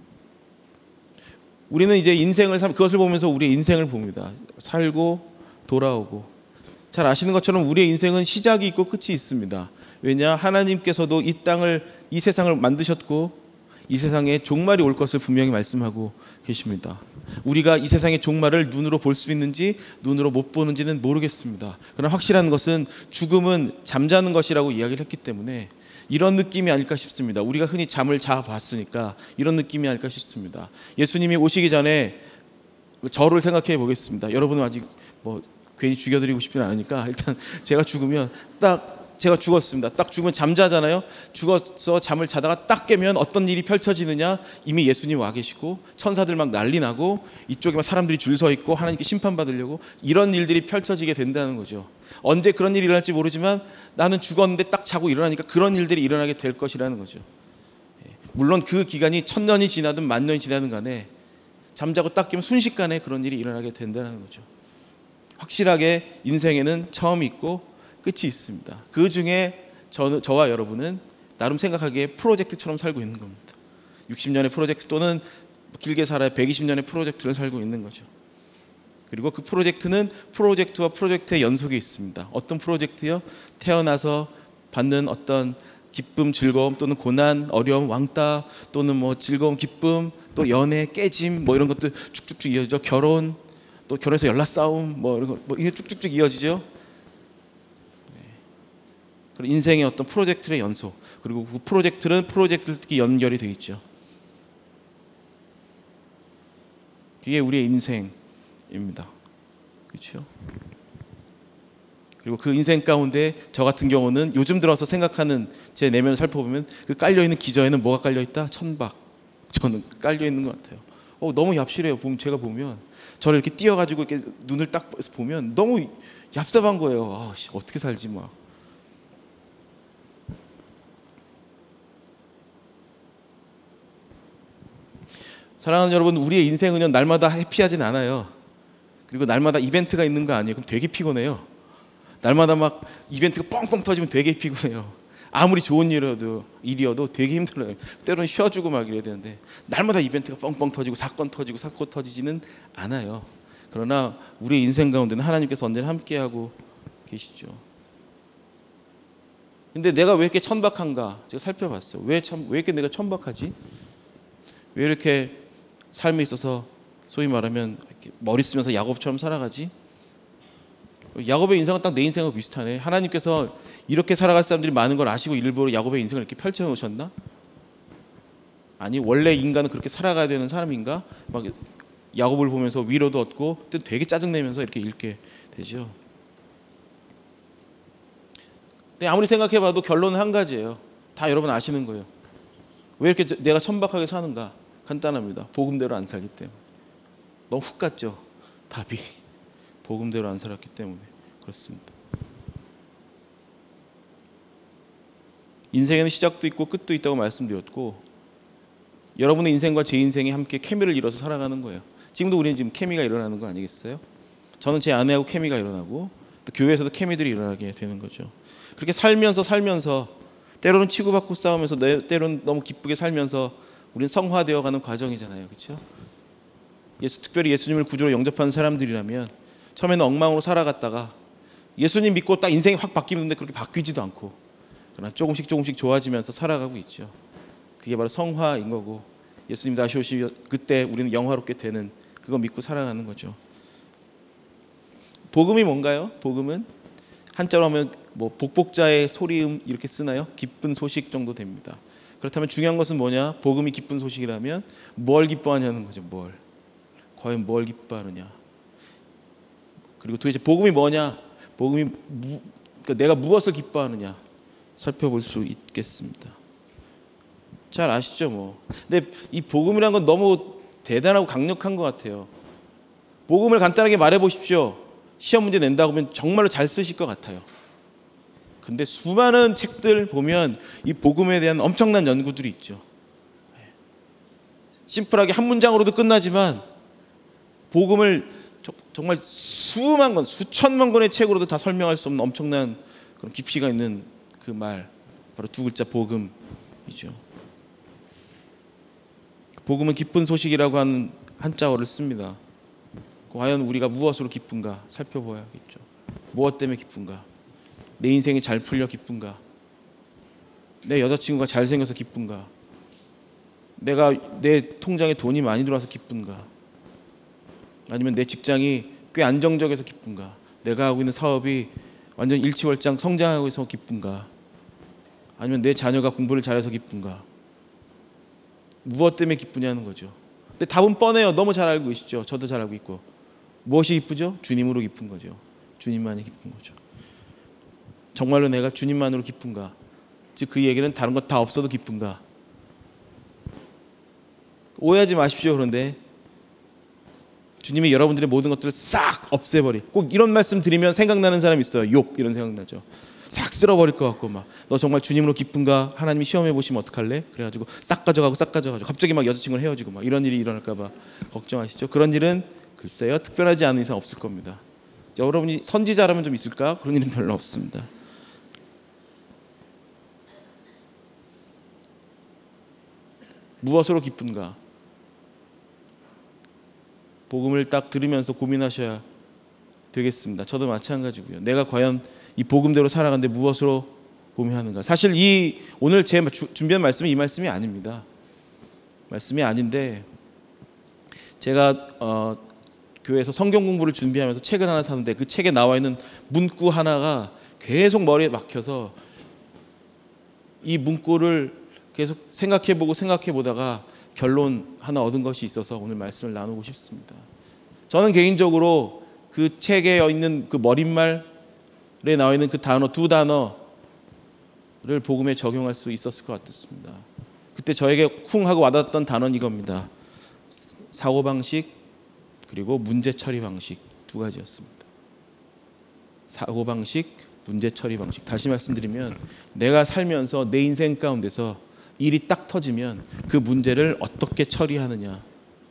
우리는 이제 인생을 살 그것을 보면서 우리의 인생을 봅니다. 살고 돌아오고 잘 아시는 것처럼 우리의 인생은 시작이 있고 끝이 있습니다. 왜냐? 하나님께서도 이 땅을, 이 세상을 만드셨고 이 세상에 종말이 올 것을 분명히 말씀하고 계십니다. 우리가 이 세상의 종말을 눈으로 볼 수 있는지 눈으로 못 보는지는 모르겠습니다. 그러나 확실한 것은 죽음은 잠자는 것이라고 이야기를 했기 때문에 이런 느낌이 아닐까 싶습니다. 우리가 흔히 잠을 자 봤으니까 이런 느낌이 아닐까 싶습니다. 예수님이 오시기 전에 저를 생각해 보겠습니다. 여러분은 아직 뭐 괜히 죽여드리고 싶지는 않으니까 일단 제가 죽으면 딱 제가 죽었습니다. 딱 죽으면 잠자잖아요. 죽어서 잠을 자다가 딱 깨면 어떤 일이 펼쳐지느냐? 이미 예수님 와 계시고 천사들 막 난리 나고 이쪽에 막 사람들이 줄 서 있고 하나님께 심판받으려고 이런 일들이 펼쳐지게 된다는 거죠. 언제 그런 일이 일어날지 모르지만 나는 죽었는데 딱 자고 일어나니까 그런 일들이 일어나게 될 것이라는 거죠. 물론 그 기간이 천년이 지나든 만년이 지나든 간에 잠자고 딱 깨면 순식간에 그런 일이 일어나게 된다는 거죠. 확실하게 인생에는 처음이 있고 끝이 있습니다. 그 중에 저, 저와 여러분은 나름 생각하기에 프로젝트처럼 살고 있는 겁니다. 육십 년의 프로젝트 또는 길게 살아야 백이십 년의 프로젝트를 살고 있는 거죠. 그리고 그 프로젝트는 프로젝트와 프로젝트의 연속이 있습니다. 어떤 프로젝트요? 태어나서 받는 어떤 기쁨, 즐거움 또는 고난, 어려움, 왕따 또는 뭐 즐거움, 기쁨, 또 연애, 깨짐 뭐 이런 것들 쭉쭉쭉 이어지죠. 결혼, 또 결혼해서 연락 싸움 뭐 이런 거 뭐 이게 쭉쭉쭉 이어지죠. 인생의 어떤 프로젝트의 연속, 그리고 그 프로젝트는 프로젝트끼리 연결이 되어 있죠. 그게 우리의 인생입니다. 그렇죠? 그리고 그 인생 가운데 저 같은 경우는 요즘 들어서 생각하는 제 내면을 살펴보면 그 깔려있는 기저에는 뭐가 깔려있다? 천박. 저는 깔려있는 것 같아요. 어, 너무 얍실해요. 보면 제가 보면 저를 이렇게 띄어가지고 이렇게 눈을 딱 보면 너무 얍삽한 거예요. 아, 어떻게 살지 막. 사랑하는 여러분, 우리의 인생은 날마다 해피하진 않아요. 그리고 날마다 이벤트가 있는 거 아니에요. 그럼 되게 피곤해요. 날마다 막 이벤트가 뻥뻥 터지면 되게 피곤해요. 아무리 좋은 일이어도, 일이어도 되게 힘들어요. 때로는 쉬어주고 막 이래야 되는데 날마다 이벤트가 뻥뻥 터지고 사건 터지고 사건 터지지는 않아요. 그러나 우리의 인생 가운데는 하나님께서 언제나 함께하고 계시죠. 근데 내가 왜 이렇게 천박한가? 제가 살펴봤어요. 왜, 참, 왜 이렇게 내가 천박하지? 왜 이렇게 삶에 있어서 소위 말하면 이렇게 머리 쓰면서 야곱처럼 살아가지? 야곱의 인생은 딱 내 인생하고 비슷하네. 하나님께서 이렇게 살아갈 사람들이 많은 걸 아시고 일부러 야곱의 인생을 이렇게 펼쳐놓으셨나? 아니, 원래 인간은 그렇게 살아가야 되는 사람인가? 막 야곱을 보면서 위로도 얻고 또 되게 짜증내면서 이렇게 읽게 되죠. 근데 아무리 생각해봐도 결론은 한 가지예요. 다 여러분 아시는 거예요. 왜 이렇게 내가 천박하게 사는가? 간단합니다. 복음대로 안 살기 때문에. 너무 훅 갔죠. 답이 복음대로 안 살았기 때문에 그렇습니다. 인생에는 시작도 있고 끝도 있다고 말씀드렸고, 여러분의 인생과 제 인생이 함께 케미를 이뤄서 살아가는 거예요. 지금도 우리는 지금 케미가 일어나는 거 아니겠어요? 저는 제 아내하고 케미가 일어나고 또 교회에서도 케미들이 일어나게 되는 거죠. 그렇게 살면서 살면서 때로는 치고받고 싸우면서 때로는 너무 기쁘게 살면서 우리는 성화되어가는 과정이잖아요. 그렇죠? 예수, 특별히 예수님을 구주로 영접하는 사람들이라면 처음에는 엉망으로 살아갔다가 예수님 믿고 딱 인생이 확 바뀌는데 그렇게 바뀌지도 않고, 그러나 조금씩 조금씩 좋아지면서 살아가고 있죠. 그게 바로 성화인 거고, 예수님 다시 오시면 그때 우리는 영화롭게 되는, 그거 믿고 살아가는 거죠. 복음이 뭔가요? 복음은 한자로 하면 뭐 복복자의 소리음 이렇게 쓰나요? 기쁜 소식 정도 됩니다. 그렇다면 중요한 것은 뭐냐? 복음이 기쁜 소식이라면 뭘 기뻐하냐는 거죠. 뭘? 과연 뭘 기뻐하느냐? 그리고 도대체 복음이 뭐냐? 복음이 무, 그러니까 내가 무엇을 기뻐하느냐 살펴볼 수 있겠습니다. 잘 아시죠, 뭐. 근데 이 복음이라는 건 너무 대단하고 강력한 것 같아요. 복음을 간단하게 말해 보십시오. 시험 문제 낸다고 하면 정말로 잘 쓰실 것 같아요. 근데 수많은 책들 보면 이 복음에 대한 엄청난 연구들이 있죠. 심플하게 한 문장으로도 끝나지만 복음을 정말 수만 권, 수천만 권의 책으로도 다 설명할 수 없는 엄청난 그런 깊이가 있는 그 말, 바로 두 글자 복음이죠. 복음은 기쁜 소식이라고 하는 한자어를 씁니다. 과연 우리가 무엇으로 기쁜가 살펴봐야겠죠. 무엇 때문에 기쁜가? 내 인생이 잘 풀려 기쁜가? 내 여자친구가 잘생겨서 기쁜가? 내가 내 통장에 돈이 많이 들어와서 기쁜가? 아니면 내 직장이 꽤 안정적해서 기쁜가? 내가 하고 있는 사업이 완전 일치월장 성장하고 있어서 기쁜가? 아니면 내 자녀가 공부를 잘해서 기쁜가? 무엇 때문에 기쁘냐는 거죠. 근데 답은 뻔해요. 너무 잘 알고 계시죠. 저도 잘 알고 있고. 무엇이 기쁘죠? 주님으로 기쁜 거죠. 주님만이 기쁜 거죠. 정말로 내가 주님만으로 기쁜가? 즉 그 얘기는 다른 것 다 없어도 기쁜가? 오해하지 마십시오. 그런데 주님이 여러분들의 모든 것들을 싹 없애버리. 꼭 이런 말씀 드리면 생각나는 사람 있어요. 욥 이런 생각나죠. 싹 쓸어버릴 것 같고 막 너 정말 주님으로 기쁜가? 하나님이 시험해 보시면 어떡할래? 그래가지고 싹 가져가고 싹 가져가지고 갑자기 막 여자친구랑 헤어지고 막 이런 일이 일어날까봐 걱정하시죠. 그런 일은 글쎄요 특별하지 않은 이상 없을 겁니다. 여러분이 선지자라면 좀 있을까? 그런 일은 별로 없습니다. 무엇으로 기쁜가? 복음을 딱 들으면서 고민하셔야 되겠습니다. 저도 마찬가지고요. 내가 과연 이 복음대로 살아가는데 무엇으로 고민하는가? 사실 이 오늘 제 준비한 말씀이 이 말씀이 아닙니다. 말씀이 아닌데 제가 어, 교회에서 성경 공부를 준비하면서 책을 하나 샀는데 그 책에 나와 있는 문구 하나가 계속 머리에 막혀서 이 문구를 계속 생각해보고 생각해보다가 결론 하나 얻은 것이 있어서 오늘 말씀을 나누고 싶습니다. 저는 개인적으로 그 책에 있는 그 머릿말에 나와 있는 그 단어 두 단어를 복음에 적용할 수 있었을 것 같습니다. 그때 저에게 쿵 하고 와닿았던 단어는 이겁니다. 사고방식 그리고 문제 처리 방식 두 가지였습니다. 사고방식, 문제 처리 방식. 다시 말씀드리면 내가 살면서 내 인생 가운데서 일이 딱 터지면 그 문제를 어떻게 처리하느냐.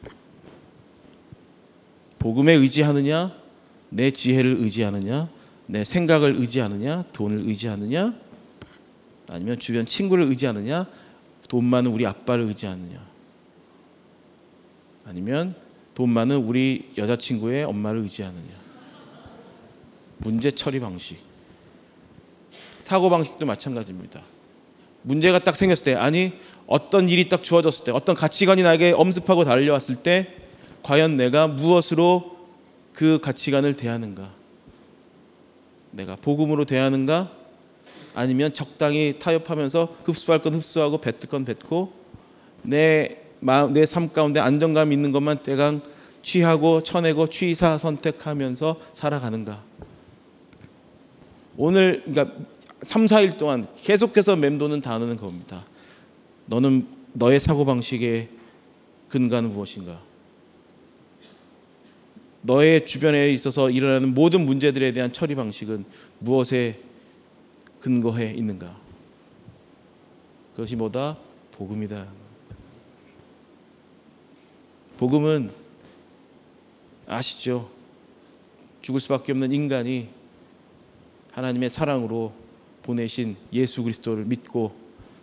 복음에 의지하느냐, 내 지혜를 의지하느냐, 내 생각을 의지하느냐, 돈을 의지하느냐, 아니면 주변 친구를 의지하느냐, 돈 많은 우리 아빠를 의지하느냐, 아니면 돈 많은 우리 여자친구의 엄마를 의지하느냐. 문제 처리 방식. 사고 방식도 마찬가지입니다. 문제가 딱 생겼을 때, 아니 어떤 일이 딱 주어졌을 때, 어떤 가치관이 나에게 엄습하고 달려왔을 때 과연 내가 무엇으로 그 가치관을 대하는가? 내가 복음으로 대하는가? 아니면 적당히 타협하면서 흡수할 건 흡수하고 뱉을 건 뱉고 내 마음, 내 삶 가운데 안정감 있는 것만 대강 취하고 쳐내고 취사 선택하면서 살아가는가? 오늘 그러니까 삼, 사 일 동안 계속해서 맴도는 단어는 그겁니다. 너는 너의 사고방식의 근간은 무엇인가? 너의 주변에 있어서 일어나는 모든 문제들에 대한 처리 방식은 무엇에 근거해 있는가? 그것이 뭐다? 복음이다. 복음은 아시죠? 죽을 수밖에 없는 인간이 하나님의 사랑으로 보내신 예수 그리스도를 믿고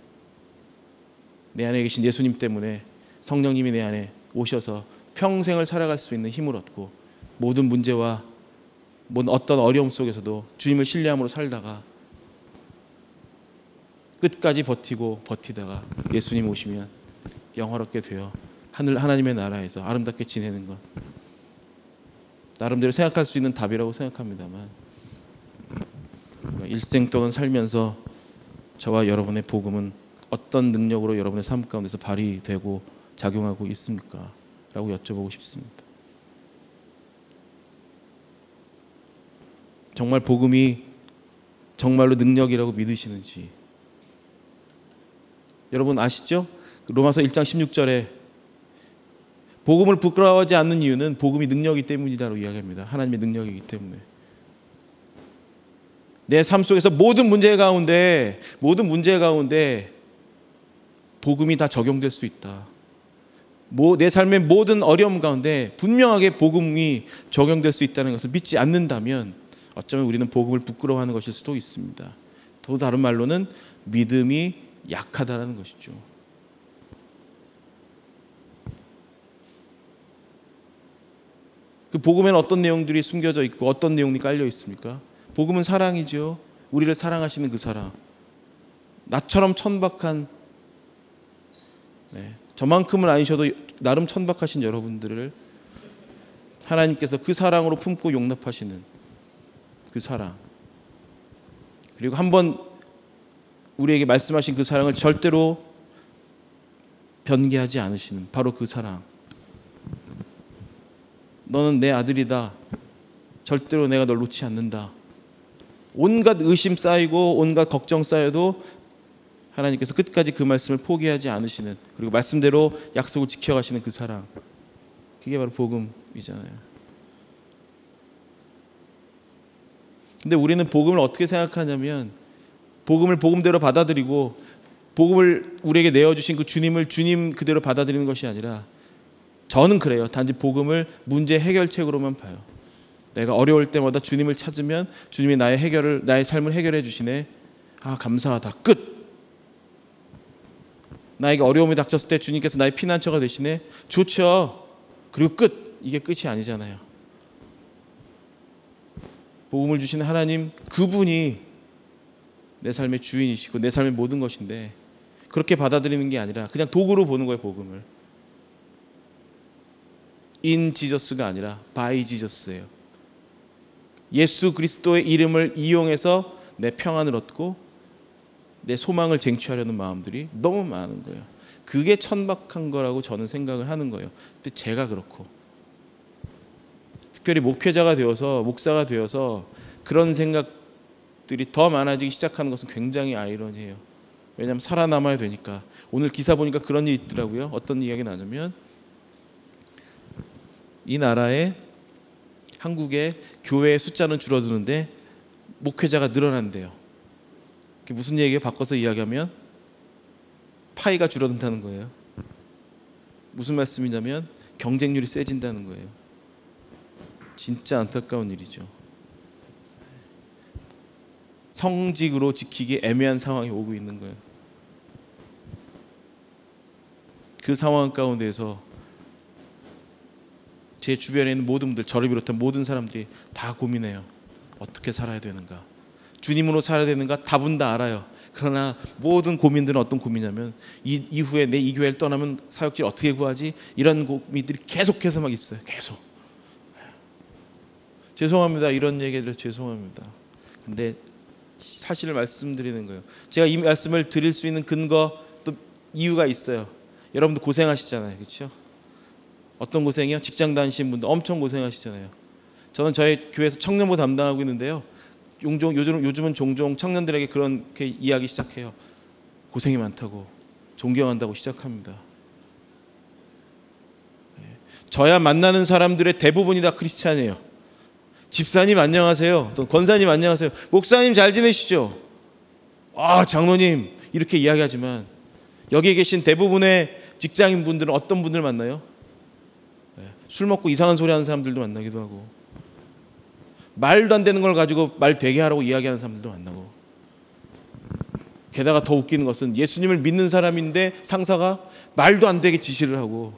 내 안에 계신 예수님 때문에 성령님이 내 안에 오셔서 평생을 살아갈 수 있는 힘을 얻고 모든 문제와 어떤 어려움 속에서도 주님을 신뢰함으로 살다가 끝까지 버티고 버티다가 예수님 오시면 영화롭게 되어 하늘 하나님의 나라에서 아름답게 지내는 것, 나름대로 생각할 수 있는 답이라고 생각합니다만 일생 동안 살면서 저와 여러분의 복음은 어떤 능력으로 여러분의 삶 가운데서 발휘되고 작용하고 있습니까? 라고 여쭤보고 싶습니다. 정말 복음이 정말로 능력이라고 믿으시는지. 여러분 아시죠? 로마서 일 장 십육 절에 복음을 부끄러워하지 않는 이유는 복음이 능력이기 때문이라고 이야기합니다. 하나님의 능력이기 때문에. 내 삶 속에서 모든 문제 가운데 모든 문제 가운데 복음이 다 적용될 수 있다. 내 삶의 모든 어려움 가운데 분명하게 복음이 적용될 수 있다는 것을 믿지 않는다면 어쩌면 우리는 복음을 부끄러워하는 것일 수도 있습니다. 또 다른 말로는 믿음이 약하다는 것이죠. 그 복음에는 어떤 내용들이 숨겨져 있고 어떤 내용이 깔려 있습니까? 복음은 사랑이죠. 우리를 사랑하시는 그 사랑. 나처럼 천박한, 네, 저만큼은 아니셔도 나름 천박하신 여러분들을 하나님께서 그 사랑으로 품고 용납하시는 그 사랑, 그리고 한번 우리에게 말씀하신 그 사랑을 절대로 변개하지 않으시는 바로 그 사랑. 너는 내 아들이다. 절대로 내가 널 놓지 않는다. 온갖 의심 쌓이고 온갖 걱정 쌓여도 하나님께서 끝까지 그 말씀을 포기하지 않으시는, 그리고 말씀대로 약속을 지켜가시는 그 사랑, 그게 바로 복음이잖아요. 근데 우리는 복음을 어떻게 생각하냐면, 복음을 복음대로 받아들이고 복음을 우리에게 내어주신 그 주님을 주님 그대로 받아들이는 것이 아니라, 저는 그래요. 단지 복음을 문제 해결책으로만 봐요. 내가 어려울 때마다 주님을 찾으면 주님이 나의 해결을, 나의 삶을 해결해 주시네. 아, 감사하다. 끝. 나에게 어려움이 닥쳤을 때 주님께서 나의 피난처가 되시네. 좋죠. 그리고 끝. 이게 끝이 아니잖아요. 복음을 주시는 하나님, 그분이 내 삶의 주인이시고 내 삶의 모든 것인데, 그렇게 받아들이는 게 아니라 그냥 도구로 보는 거예요. 복음을 in 지저스가 아니라 by 지저스예요. 예수 그리스도의 이름을 이용해서 내 평안을 얻고 내 소망을 쟁취하려는 마음들이 너무 많은 거예요. 그게 천박한 거라고 저는 생각을 하는 거예요. 근데 제가 그렇고, 특별히 목회자가 되어서, 목사가 되어서 그런 생각들이 더 많아지기 시작하는 것은 굉장히 아이러니해요. 왜냐하면 살아남아야 되니까. 오늘 기사 보니까 그런 일이 있더라고요. 어떤 이야기가 나냐면, 이 나라에, 한국의 교회의 숫자는 줄어드는데 목회자가 늘어난대요. 그게 무슨 얘기예요? 바꿔서 이야기하면 파이가 줄어든다는 거예요. 무슨 말씀이냐면 경쟁률이 세진다는 거예요. 진짜 안타까운 일이죠. 성직으로 지키기 애매한 상황이 오고 있는 거예요. 그 상황 가운데서 제 주변에 있는 모든 분들, 저를 비롯한 모든 사람들이 다 고민해요. 어떻게 살아야 되는가? 주님으로 살아야 되는가? 답은 다 알아요. 그러나 모든 고민들은 어떤 고민이냐면, 이 이후에 내 이 교회를 떠나면 사역질 어떻게 구하지? 이런 고민들이 계속해서 막 있어요. 계속. 죄송합니다. 이런 얘기들 죄송합니다. 근데 사실을 말씀드리는 거예요. 제가 이 말씀을 드릴 수 있는 근거, 또 이유가 있어요. 여러분들 고생하시잖아요. 그렇죠? 어떤 고생이요? 직장 다니시는 분들 엄청 고생하시잖아요. 저는 저희 교회에서 청년부 담당하고 있는데요. 종종, 요즘, 요즘은 종종 청년들에게 그렇게 이야기 시작해요. 고생이 많다고, 존경한다고 시작합니다. 저야 만나는 사람들의 대부분이 다 크리스찬이에요. 집사님 안녕하세요. 또 권사님 안녕하세요. 목사님 잘 지내시죠? 아, 장로님 이렇게 이야기하지만, 여기에 계신 대부분의 직장인 분들은 어떤 분들 만나요? 술 먹고 이상한 소리 하는 사람들도 만나기도 하고, 말도 안 되는 걸 가지고 말 되게 하라고 이야기하는 사람들도 만나고, 게다가 더 웃기는 것은 예수님을 믿는 사람인데 상사가 말도 안 되게 지시를 하고,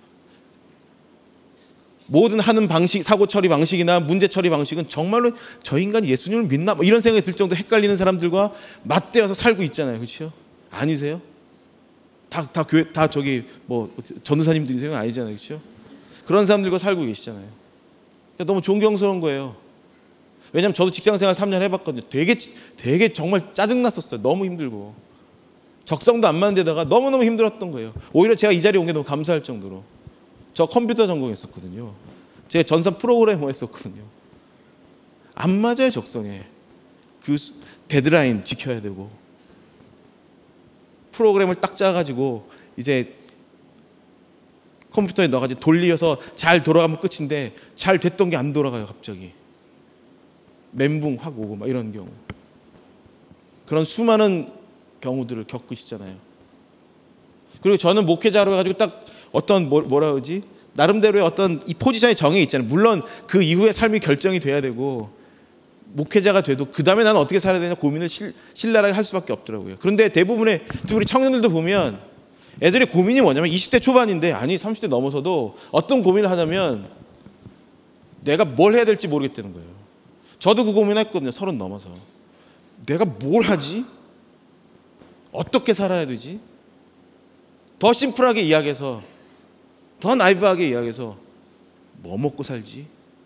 모든 하는 방식, 사고 처리 방식이나 문제 처리 방식은 정말로 저 인간이 예수님을 믿나? 뭐 이런 생각이 들 정도 헷갈리는 사람들과 맞대어서 살고 있잖아요. 그렇죠? 아니세요? 다, 다 교회, 다 저기 뭐 전도사님들이세요? 아니잖아요. 그렇죠? 그런 사람들과 살고 계시잖아요. 그러니까 너무 존경스러운 거예요. 왜냐하면 저도 직장생활 삼 년 해봤거든요. 되게 되게 정말 짜증났었어요. 너무 힘들고 적성도 안 맞는 데다가 너무너무 힘들었던 거예요. 오히려 제가 이 자리에 온 게 너무 감사할 정도로. 저 컴퓨터 전공했었거든요. 제가 전산 프로그래머 했었거든요. 안 맞아요. 적성에. 그 데드라인 지켜야 되고, 프로그램을 딱 짜가지고 이제 컴퓨터에 넣어가지고 돌려서 잘 돌아가면 끝인데 잘 됐던 게 안 돌아가요. 갑자기 멘붕 확 오고 막 이런 경우, 그런 수많은 경우들을 겪으시잖아요. 그리고 저는 목회자로 가지고 딱 어떤 뭐, 뭐라 그러지? 나름대로의 어떤 이 포지션의 정이 있잖아요. 물론 그 이후에 삶이 결정이 돼야 되고, 목회자가 돼도 그 다음에 나는 어떻게 살아야 되냐 고민을 실, 신랄하게 할 수밖에 없더라고요. 그런데 대부분의 우리 청년들도 보면 애들의 고민이 뭐냐면 이십 대 초반인데, 아니 삼십 대 넘어서도 어떤 고민을 하냐면 내가 뭘 해야 될지 모르겠다는 거예요. 저도 그 고민했거든요. 서른 넘어서 내가 뭘 하지? 어떻게 살아야 되지? 더 심플하게 이야기해서, 더 나이브하게 이야기해서 뭐 먹고 살지?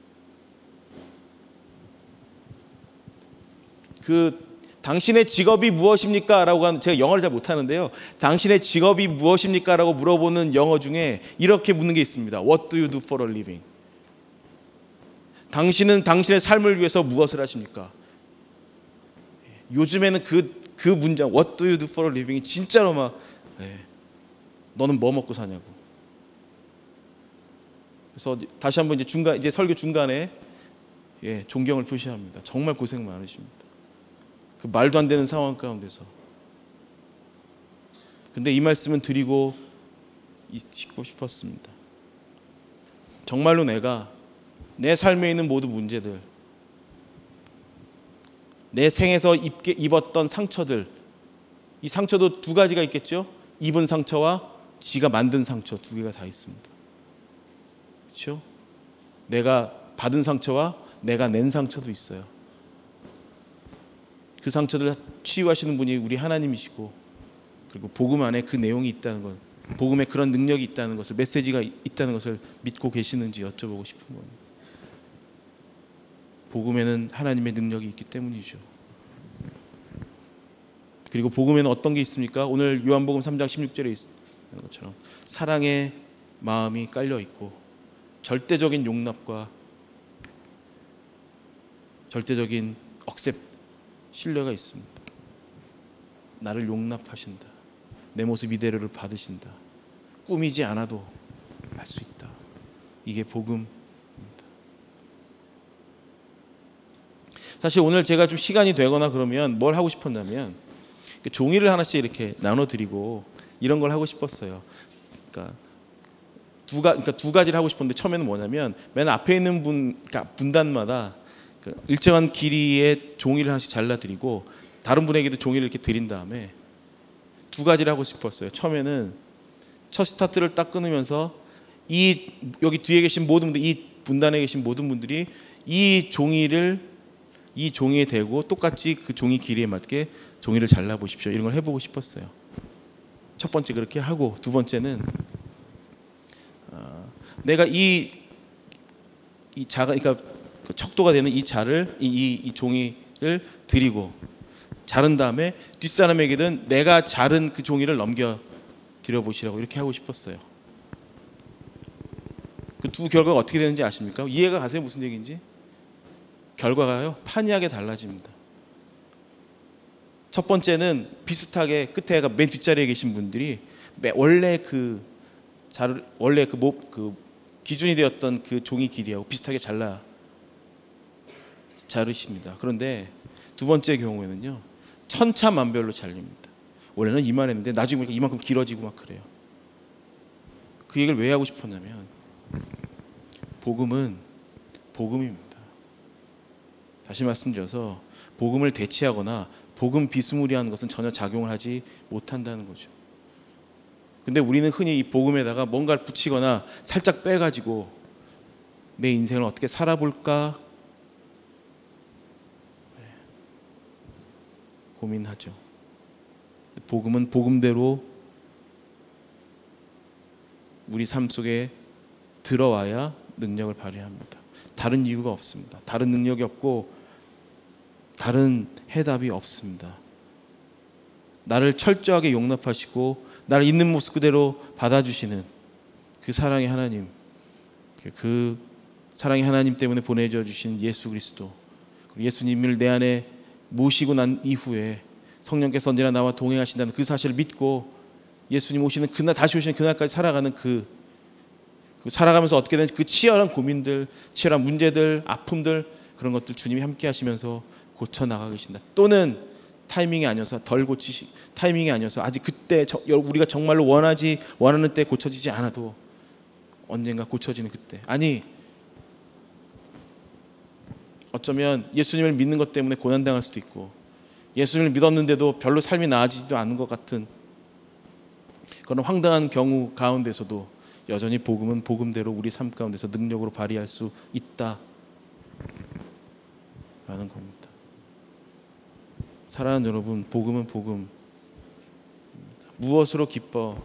그 당신의 직업이 무엇입니까? 라고 하는, 제가 영어를 잘 못하는데요, 당신의 직업이 무엇입니까? 라고 물어보는 영어 중에 이렇게 묻는 게 있습니다. What do you do for a living? 당신은 당신의 삶을 위해서 무엇을 하십니까? 요즘에는 그, 그 문장 What do you do for a living? 진짜로 막 네, 너는 뭐 먹고 사냐고. 그래서 다시 한번 이제 중간, 이제 설교 중간에 예, 존경을 표시합니다. 정말 고생 많으십니다. 그 말도 안 되는 상황 가운데서. 근데 이 말씀은 드리고 있고 싶었습니다. 정말로 내가 내 삶에 있는 모든 문제들, 내 생에서 입게, 입었던 상처들, 이 상처도 두 가지가 있겠죠. 입은 상처와 지가 만든 상처, 두 개가 다 있습니다. 그렇죠? 내가 받은 상처와 내가 낸 상처도 있어요. 그 상처를 치유하시는 분이 우리 하나님이시고, 그리고 복음 안에 그 내용이 있다는 것, 복음에 그런 능력이 있다는 것을, 메시지가 있다는 것을 믿고 계시는지 여쭤보고 싶은 겁니다. 복음에는 하나님의 능력이 있기 때문이죠. 그리고 복음에는 어떤 게 있습니까? 오늘 요한복음 삼 장 십육 절에 있는 것처럼 사랑의 마음이 깔려 있고, 절대적인 용납과 절대적인 억셉, 신뢰가 있습니다. 나를 용납하신다. 내 모습 이대로를 받으신다. 꾸미지 않아도 알 수 있다. 이게 복음입니다. 사실 오늘 제가 좀 시간이 되거나 그러면 뭘 하고 싶었냐면 종이를 하나씩 이렇게 나눠드리고 이런 걸 하고 싶었어요. 그러니까 두, 가, 그러니까 두 가지를 하고 싶었는데, 처음에는 뭐냐면 맨 앞에 있는 분, 그러니까 분단마다 그 일정한 길이의 종이를 하나씩 잘라드리고 다른 분에게도 종이를 이렇게 드린 다음에 두 가지를 하고 싶었어요. 처음에는 첫 스타트를 딱 끊으면서 이 여기 뒤에 계신 모든 분들, 이 분단에 계신 모든 분들이 이 종이를 이 종이에 대고 똑같이 그 종이 길이에 맞게 종이를 잘라 보십시오. 이런 걸 해보고 싶었어요. 첫 번째 그렇게 하고, 두 번째는 어, 내가 이, 이 자가, 그러니까 그 척도가 되는 이 자를 이, 이, 이 종이를 드리고 자른 다음에 뒷사람에게든 내가 자른 그 종이를 넘겨 드려보시라고 이렇게 하고 싶었어요. 그 두 결과가 어떻게 되는지 아십니까? 이해가 가세요? 무슨 얘기인지? 결과가요, 판이하게 달라집니다. 첫 번째는 비슷하게 끝에 맨 뒷자리에 계신 분들이 원래 그 자를 원래 그, 모, 그 기준이 되었던 그 종이 길이하고 비슷하게 잘라 자르십니다. 그런데 두 번째 경우에는요, 천차만별로 잘립니다. 원래는 이만했는데 나중에 보니까 이만큼 길어지고 막 그래요. 그 얘기를 왜 하고 싶었냐면, 복음은 복음입니다. 다시 말씀드려서 복음을 대체하거나 복음 비스무리한 것은 전혀 작용을 하지 못한다는 거죠. 근데 우리는 흔히 이 복음에다가 뭔가를 붙이거나 살짝 빼가지고 내 인생을 어떻게 살아볼까 네. 고민하죠. 복음은 복음대로 우리 삶 속에 들어와야 능력을 발휘합니다. 다른 이유가 없습니다. 다른 능력이 없고 다른 해답이 없습니다. 나를 철저하게 용납하시고 나를 있는 모습 그대로 받아주시는 그 사랑의 하나님, 그 사랑의 하나님 때문에 보내져 주신 예수 그리스도, 예수님을 내 안에 모시고 난 이후에 성령께서 언제나 나와 동행하신다는 그 사실을 믿고 예수님 오시는 그날, 다시 오시는 그날까지 살아가는 그, 그 살아가면서 어떻게 된 그 치열한 고민들, 치열한 문제들, 아픔들, 그런 것들 주님이 함께 하시면서 고쳐 나가 계신다. 또는 타이밍이 아니어서 덜 고치시 타이밍이 아니어서 아직 그때 저, 우리가 정말로 원하지 원하는 때 고쳐지지 않아도 언젠가 고쳐지는 그때. 아니, 어쩌면 예수님을 믿는 것 때문에 고난당할 수도 있고 예수님을 믿었는데도 별로 삶이 나아지지도 않은 것 같은 그런 황당한 경우 가운데서도 여전히 복음은 복음대로 우리 삶 가운데서 능력으로 발휘할 수 있다라는 겁니다. 사랑하는 여러분, 복음은 복음. 무엇으로 기뻐하십니까?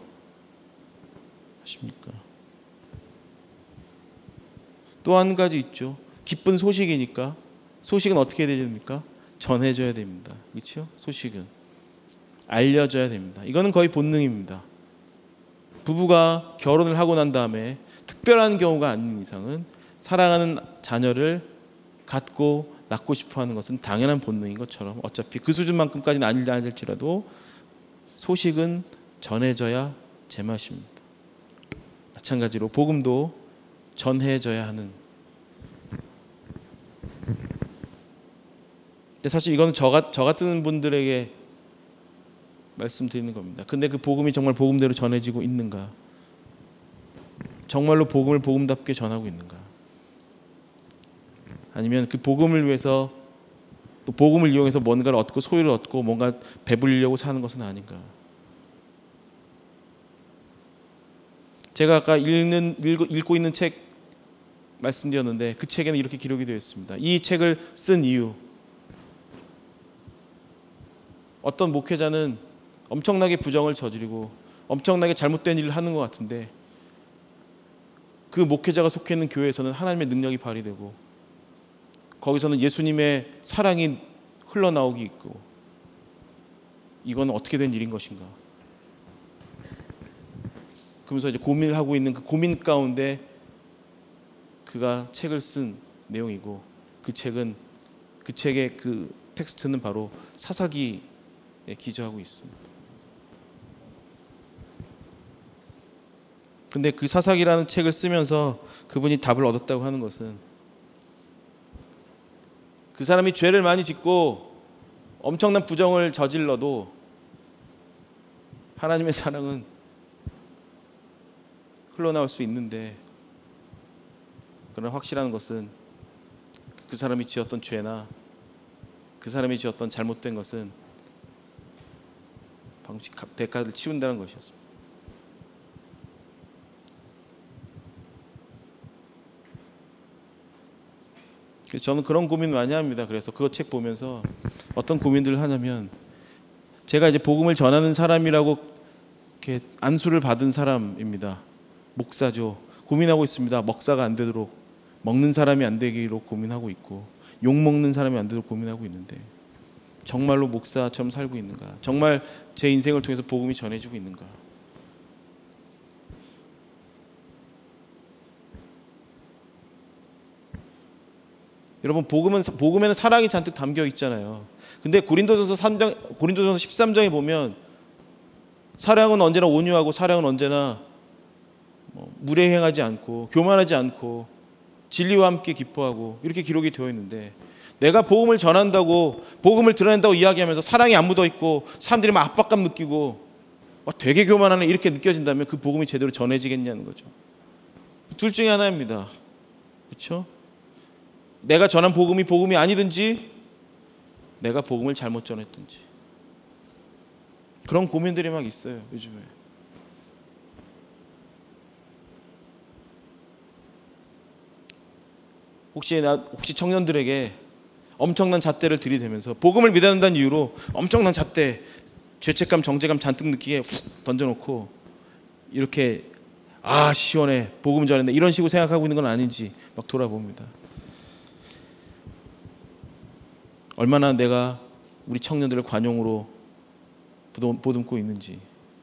또 한 가지 있죠. 기쁜 소식이니까 소식은 어떻게 해야 됩니까? 전해줘야 됩니다. 그렇죠? 소식은 알려줘야 됩니다. 이거는 거의 본능입니다. 부부가 결혼을 하고 난 다음에 특별한 경우가 아닌 이상은 사랑하는 자녀를 갖고 낳고 싶어하는 것은 당연한 본능인 것처럼 어차피 그 수준만큼까지는 아니라 할지라도 소식은 전해져야 제맛입니다. 마찬가지로 복음도 전해져야 하는. 근데 사실 이거는 저, 저 같은 분들에게 말씀드리는 겁니다. 근데 그 복음이 정말 복음대로 전해지고 있는가? 정말로 복음을 복음답게 전하고 있는가? 아니면 그 복음을 위해서 또 복음을 이용해서 뭔가를 얻고 소유를 얻고 뭔가 배불리려고 사는 것은 아닌가? 제가 아까 읽는, 읽고, 읽고 있는 책 말씀드렸는데 그 책에는 이렇게 기록이 되어 있습니다. 이 책을 쓴 이유, 어떤 목회자는 엄청나게 부정을 저지르고 엄청나게 잘못된 일을 하는 것 같은데 그 목회자가 속해 있는 교회에서는 하나님의 능력이 발휘되고 거기서는 예수님의 사랑이 흘러나오기 있고, 이건 어떻게 된 일인 것인가? 그러면서 이제 고민을 하고 있는 그 고민 가운데 그가 책을 쓴 내용이고, 그 책은 그 책의 그 텍스트는 바로 사사기에 기저하고 있습니다. 근데 그 사사기라는 책을 쓰면서 그분이 답을 얻었다고 하는 것은 그 사람이 죄를 많이 짓고 엄청난 부정을 저질러도 하나님의 사랑은 흘러나올 수 있는데, 그러나 확실한 것은 그 사람이 지었던 죄나 그 사람이 지었던 잘못된 것은 방식 대가를 치운다는 것이었습니다. 그래서 저는 그런 고민 많이 합니다. 그래서 그 책 보면서 어떤 고민들을 하냐면, 제가 이제 복음을 전하는 사람이라고 이렇게 안수를 받은 사람입니다. 목사죠. 고민하고 있습니다. 먹사가 안 되도록, 먹는 사람이 안 되기로 고민하고 있고, 욕 먹는 사람이 안 되도록 고민하고 있는데, 정말로 목사처럼 살고 있는가? 정말 제 인생을 통해서 복음이 전해지고 있는가? 여러분, 복음은, 복음에는 사랑이 잔뜩 담겨 있잖아요. 근데 고린도전서 삼 장, 고린도전서 십삼 장에 보면 사랑은 언제나 온유하고 사랑은 언제나 뭐 무례행하지 않고 교만하지 않고 진리와 함께 기뻐하고, 이렇게 기록이 되어 있는데, 내가 복음을 전한다고, 복음을 드러낸다고 이야기하면서 사랑이 안 묻어 있고 사람들이 막 압박감 느끼고 와, 되게 교만하네 이렇게 느껴진다면 그 복음이 제대로 전해지겠냐는 거죠. 둘 중에 하나입니다. 그렇죠? 내가 전한 복음이 복음이 아니든지 내가 복음을 잘못 전했든지, 그런 고민들이 막 있어요 요즘에. 혹시 나 혹시 청년들에게 엄청난 잣대를 들이대면서 복음을 믿어낸다는 이유로 엄청난 잣대, 죄책감, 정죄감 잔뜩 느끼게 훅 던져놓고 이렇게 아 시원해 복음 전했네 이런 식으로 생각하고 있는 건 아닌지 막 돌아봅니다. 얼마나 내가 우리 청년들을 관용으로 보듬고 있는지,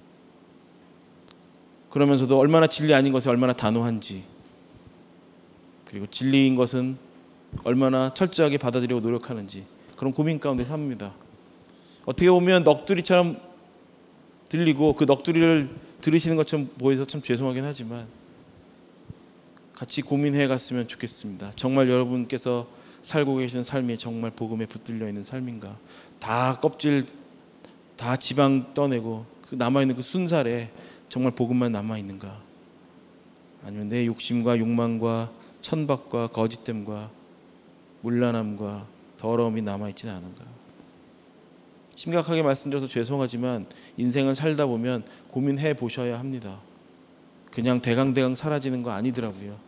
그러면서도 얼마나 진리 아닌 것에 얼마나 단호한지, 그리고 진리인 것은 얼마나 철저하게 받아들이고 노력하는지, 그런 고민 가운데 삽니다. 어떻게 보면 넋두리처럼 들리고 그 넋두리를 들으시는 것처럼 보여서 참 죄송하긴 하지만 같이 고민해 갔으면 좋겠습니다. 정말 여러분께서 살고 계시는 삶이 정말 복음에 붙들려 있는 삶인가? 다 껍질, 다 지방 떠내고 그 남아있는 그 순살에 정말 복음만 남아있는가? 아니면 내 욕심과 욕망과 천박과 거짓됨과 문란함과 더러움이 남아있지는 않은가? 심각하게 말씀드려서 죄송하지만 인생을 살다 보면 고민해 보셔야 합니다. 그냥 대강대강 사라지는 거 아니더라고요.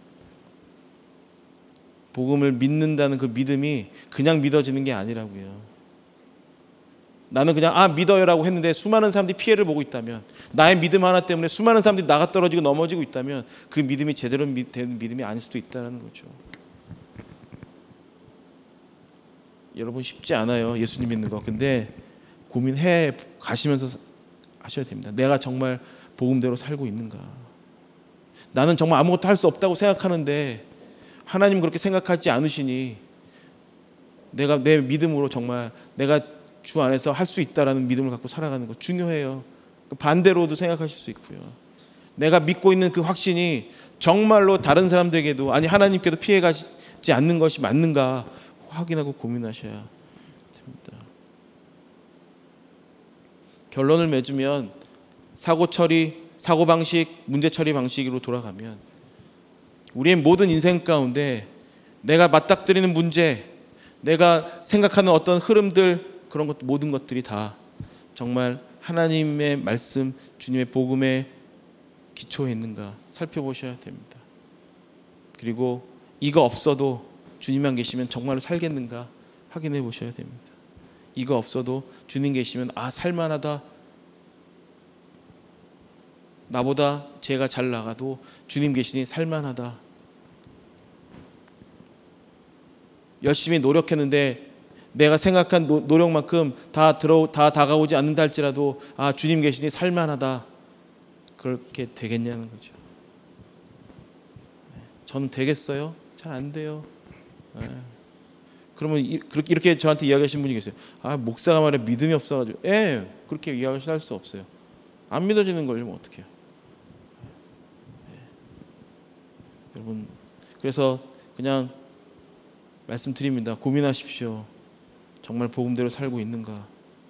복음을 믿는다는 그 믿음이 그냥 믿어지는 게 아니라고요. 나는 그냥 아 믿어요라고 했는데 수많은 사람들이 피해를 보고 있다면, 나의 믿음 하나 때문에 수많은 사람들이 나가 떨어지고 넘어지고 있다면 그 믿음이 제대로 된 믿음이 아닐 수도 있다는 거죠. 여러분 쉽지 않아요, 예수님 믿는 거. 근데 고민해 가시면서 하셔야 됩니다. 내가 정말 복음대로 살고 있는가? 나는 정말 아무것도 할 수 없다고 생각하는데 하나님 그렇게 생각하지 않으시니 내가 내 믿음으로 정말 내가 주 안에서 할 수 있다라는 믿음을 갖고 살아가는 거 중요해요. 반대로도 생각하실 수 있고요. 내가 믿고 있는 그 확신이 정말로 다른 사람들에게도, 아니 하나님께도 피해가지 않는 것이 맞는가 확인하고 고민하셔야 됩니다. 결론을 맺으면 사고 처리, 사고 방식, 문제 처리 방식으로 돌아가면 우리의 모든 인생 가운데 내가 맞닥뜨리는 문제, 내가 생각하는 어떤 흐름들, 그런 것 모든 것들이 다 정말 하나님의 말씀, 주님의 복음에 기초해 있는가 살펴보셔야 됩니다. 그리고 이거 없어도 주님만 계시면 정말로 살겠는가 확인해 보셔야 됩니다. 이거 없어도 주님 계시면 아 살만하다, 나보다 제가 잘 나가도 주님 계시니 살만하다, 열심히 노력했는데 내가 생각한 노, 노력만큼 다 들어 다 다가오지 않는다 할지라도 아 주님 계시니 살만하다, 그렇게 되겠냐는 거죠. 저는 되겠어요? 잘 안 돼요. 네. 그러면 이, 그렇게 이렇게 저한테 이야기하신 분이 계세요. 아 목사가 말에 믿음이 없어가지고. 예, 그렇게 이야기할 수 없어요. 안 믿어지는 걸면 어떡해요? 네. 여러분, 그래서 그냥 말씀드립니다. 고민하십시오. 정말 복음대로 살고 있는가?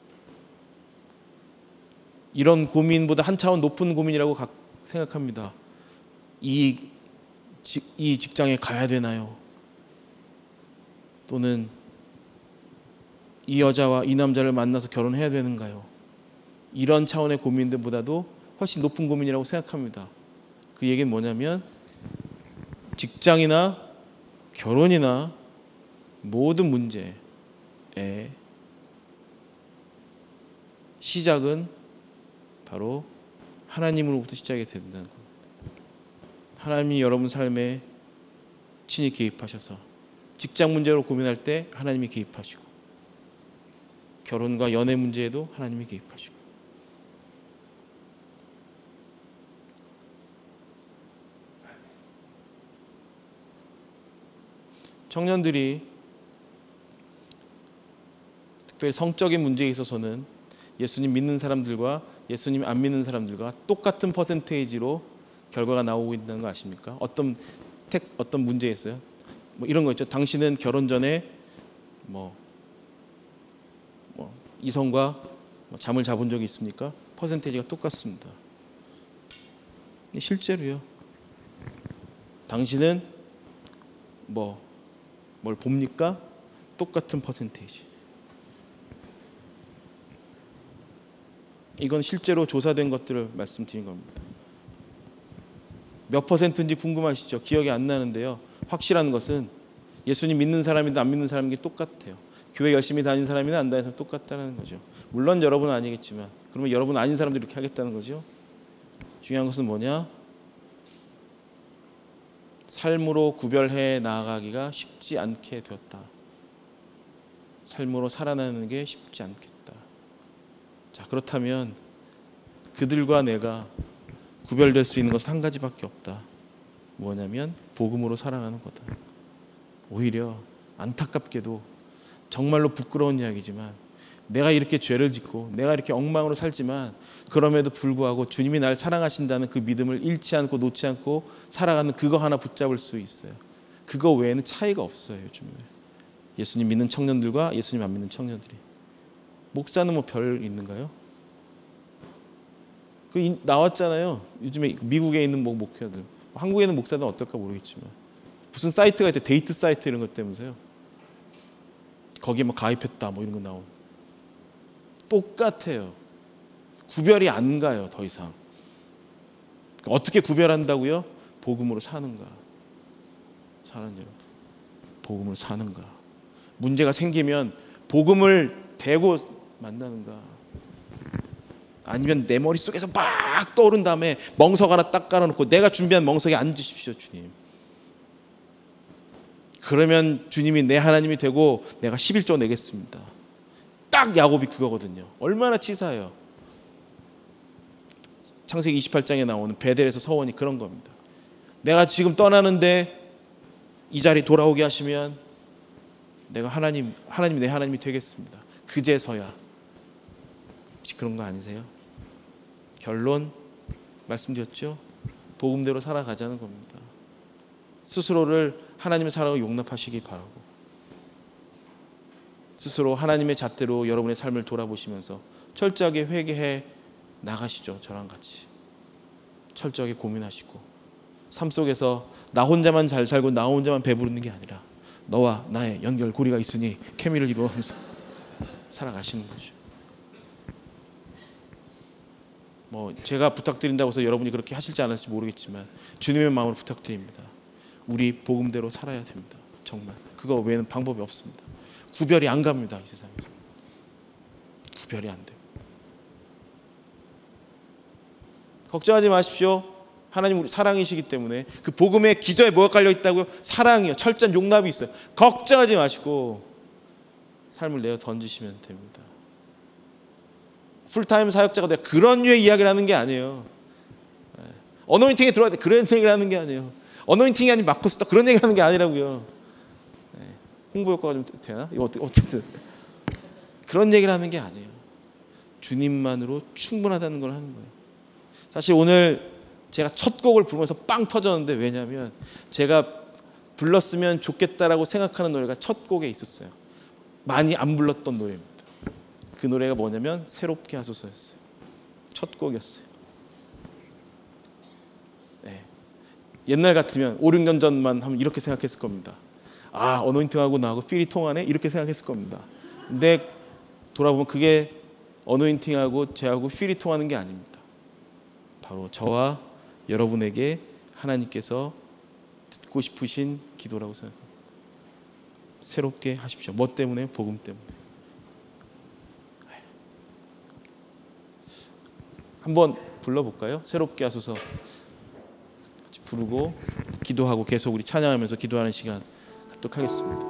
이런 고민보다 한 차원 높은 고민이라고 생각합니다. 이, 이 직장에 가야 되나요? 또는 이 여자와 이 남자를 만나서 결혼해야 되는가요? 이런 차원의 고민들보다도 훨씬 높은 고민이라고 생각합니다. 그 얘기는 뭐냐면 직장이나 결혼이나 모든 문제의 시작은 바로 하나님으로부터 시작이 된다는 겁니다. 하나님이 여러분 삶에 친히 개입하셔서 직장 문제로 고민할 때 하나님이 개입하시고, 결혼과 연애 문제에도 하나님이 개입하시고, 청년들이 특별히 성적인 문제에 있어서는 예수님 믿는 사람들과 예수님 안 믿는 사람들과 똑같은 퍼센테이지로 결과가 나오고 있다는 거 아십니까? 어떤 텍 어떤 문제에 있어요? 뭐 이런 거 있죠. 당신은 결혼 전에 뭐, 뭐 이성과 뭐 잠을 자본 적이 있습니까? 퍼센테이지가 똑같습니다. 실제로요. 당신은 뭐 뭘 봅니까? 똑같은 퍼센테이지. 이건 실제로 조사된 것들을 말씀드린 겁니다. 몇 퍼센트인지 궁금하시죠? 기억이 안 나는데요. 확실한 것은 예수님 믿는 사람이든 안 믿는 사람이 똑같아요. 교회 열심히 다니는 사람이나 안 다니는 사람 똑같다는 거죠. 물론 여러분은 아니겠지만, 그러면 여러분 아닌 사람들이 이렇게 하겠다는 거죠. 중요한 것은 뭐냐? 삶으로 구별해 나아가기가 쉽지 않게 되었다. 삶으로 살아나는 게 쉽지 않겠다. 자, 그렇다면 그들과 내가 구별될 수 있는 것은 한 가지밖에 없다. 뭐냐면 복음으로 살아가는 거다. 오히려 안타깝게도 정말로 부끄러운 이야기지만 내가 이렇게 죄를 짓고 내가 이렇게 엉망으로 살지만 그럼에도 불구하고 주님이 날 사랑하신다는 그 믿음을 잃지 않고 놓지 않고 살아가는 그거 하나 붙잡을 수 있어요. 그거 외에는 차이가 없어요. 요즘에 예수님 믿는 청년들과 예수님 안 믿는 청년들이. 목사는 뭐 별 있는가요? 그 나왔잖아요. 요즘에 미국에 있는 뭐 목회들, 한국에 있는 목사는 어떨까 모르겠지만 무슨 사이트가 있대, 데이트 사이트 이런 것 때문에요. 거기에 뭐 가입했다 뭐 이런 거 나오고 똑같아요. 구별이 안 가요, 더 이상. 어떻게 구별한다고요? 복음으로 사는가? 사는 여러분, 복음으로 사는가? 문제가 생기면 복음을 대고 만나는가? 아니면 내 머릿속에서 막 떠오른 다음에 멍석 하나 딱 깔아놓고 내가 준비한 멍석에 앉으십시오, 주님. 그러면 주님이 내 하나님이 되고 내가 십일조 내겠습니다. 딱 야곱이 그거거든요. 얼마나 치사해요. 창세기 이십팔 장에 나오는 베델에서 서원이 그런 겁니다. 내가 지금 떠나는데 이 자리 돌아오게 하시면 내가 하나님, 하나님이 내 하나님이 되겠습니다. 그제서야. 혹시 그런 거 아니세요? 결론 말씀드렸죠? 복음대로 살아가자는 겁니다. 스스로를 하나님의 사랑을 용납하시기 바라고, 스스로 하나님의 잣대로 여러분의 삶을 돌아보시면서 철저하게 회개해 나가시죠. 저랑 같이 철저하게 고민하시고, 삶 속에서 나 혼자만 잘 살고 나 혼자만 배부르는 게 아니라 너와 나의 연결고리가 있으니 케미를 이루어가면서 살아가시는 거죠. 뭐 제가 부탁드린다고 해서 여러분이 그렇게 하실지 안 하실지 모르겠지만 주님의 마음으로 부탁드립니다. 우리 복음대로 살아야 됩니다. 정말 그거 외에는 방법이 없습니다. 구별이 안 갑니다. 이 세상에서 구별이 안 됩니다. 걱정하지 마십시오. 하나님 우리 사랑이시기 때문에 그 복음의 기저에 뭐가 깔려 있다고요? 사랑이요. 철저한 용납이 있어요. 걱정하지 마시고 삶을 내어 던지시면 됩니다. 풀타임 사역자가 내가 그런 류의 이야기를 하는 게 아니에요. 어노인팅에 들어와야 돼 그런 얘기를 하는 게 아니에요. 어노인팅이 아닌 마크스다 그런 얘기를 하는 게 아니라고요. 홍보 효과가 좀 되나? 이거 어쨌든 그런 얘기를 하는 게 아니에요. 주님만으로 충분하다는 걸 하는 거예요. 사실 오늘 제가 첫 곡을 부르면서 빵 터졌는데, 왜냐하면 제가 불렀으면 좋겠다라고 생각하는 노래가 첫 곡에 있었어요. 많이 안 불렀던 노래입니다. 그 노래가 뭐냐면 새롭게 하소서였어요. 첫 곡이었어요. 네. 옛날 같으면 오, 육 년 전만 하면 이렇게 생각했을 겁니다. 아, 어노인팅하고 나하고 필이 통하네? 이렇게 생각했을 겁니다. 근데 돌아보면 그게 어노인팅하고 제하고 필이 통하는 게 아닙니다. 바로 저와 여러분에게 하나님께서 듣고 싶으신 기도라고 생각합니다. 새롭게 하십시오. 뭐 때문에? 복음 때문에. 한번 불러볼까요? 새롭게 하소서 같이 부르고 기도하고 계속 우리 찬양하면서 기도하는 시간 갖도록 하겠습니다.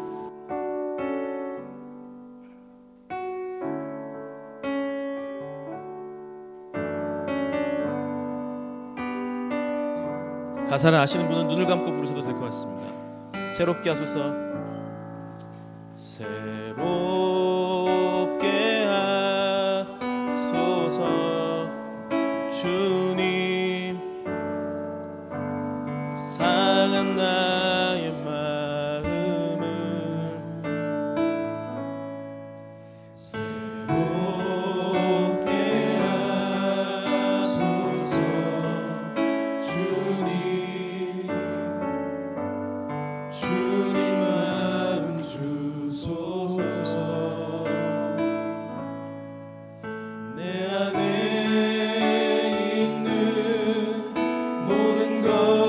가사를 아시는 분은 눈을 감고 부르셔도 될 것 같습니다. 새롭게 하소서. 새롭게 하소서 주님, 상한 나의 마음을 새롭게 하소서 주님, 주님 마음 주소서. 내 안에 있는 모든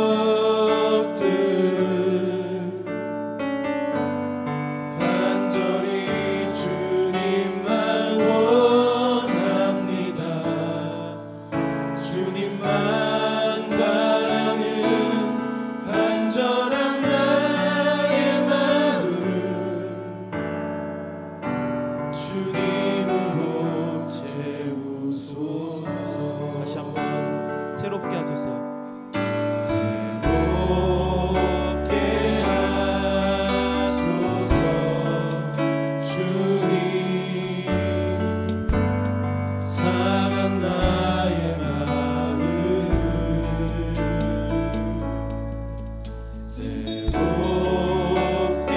것들을 간절히 주님만 원합니다. 주님만 바라는 간절한 나의 마음 주님으로 채우소서. 다시 한번 새롭게 하소서. 새롭게 하소서 주님, 상한 나의 마음을 새롭게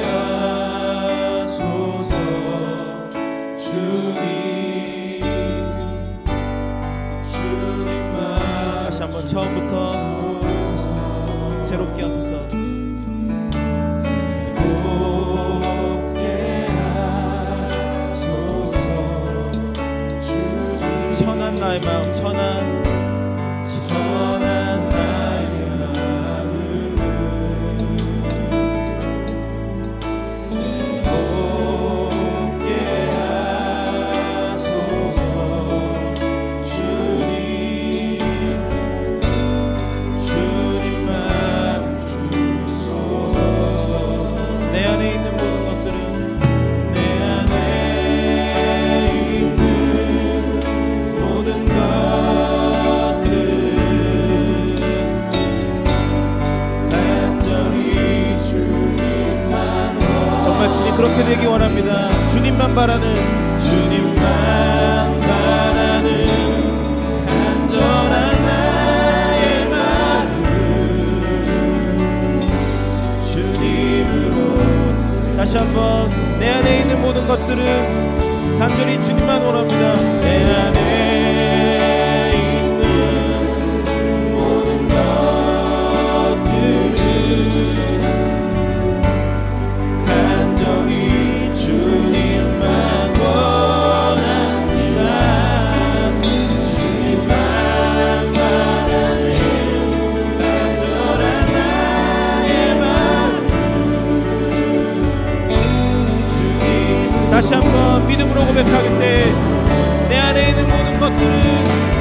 하소서 주님, 주님만. 다시 한번 처음부터 새롭게 하소서. 새롭게 하소서 주님, 천한 나의 마음, 천한 천한 나의 마음을 새롭게 하소서 그렇게 되기 원합니다. 주님만 바라는 주님만 바라는 간절한 나의 마음 주님으로 다시 한번 내 안에 있는 모든 것들은 간절히 주님만 원합니다. 내 안에 있는 모든 것들은 간절히 주님만 원합니다. 주님만 바라는 간절한 나의 마음 주님 다시 한번 믿음으로 고백하겠대. 내 안에 있는 모든 것들은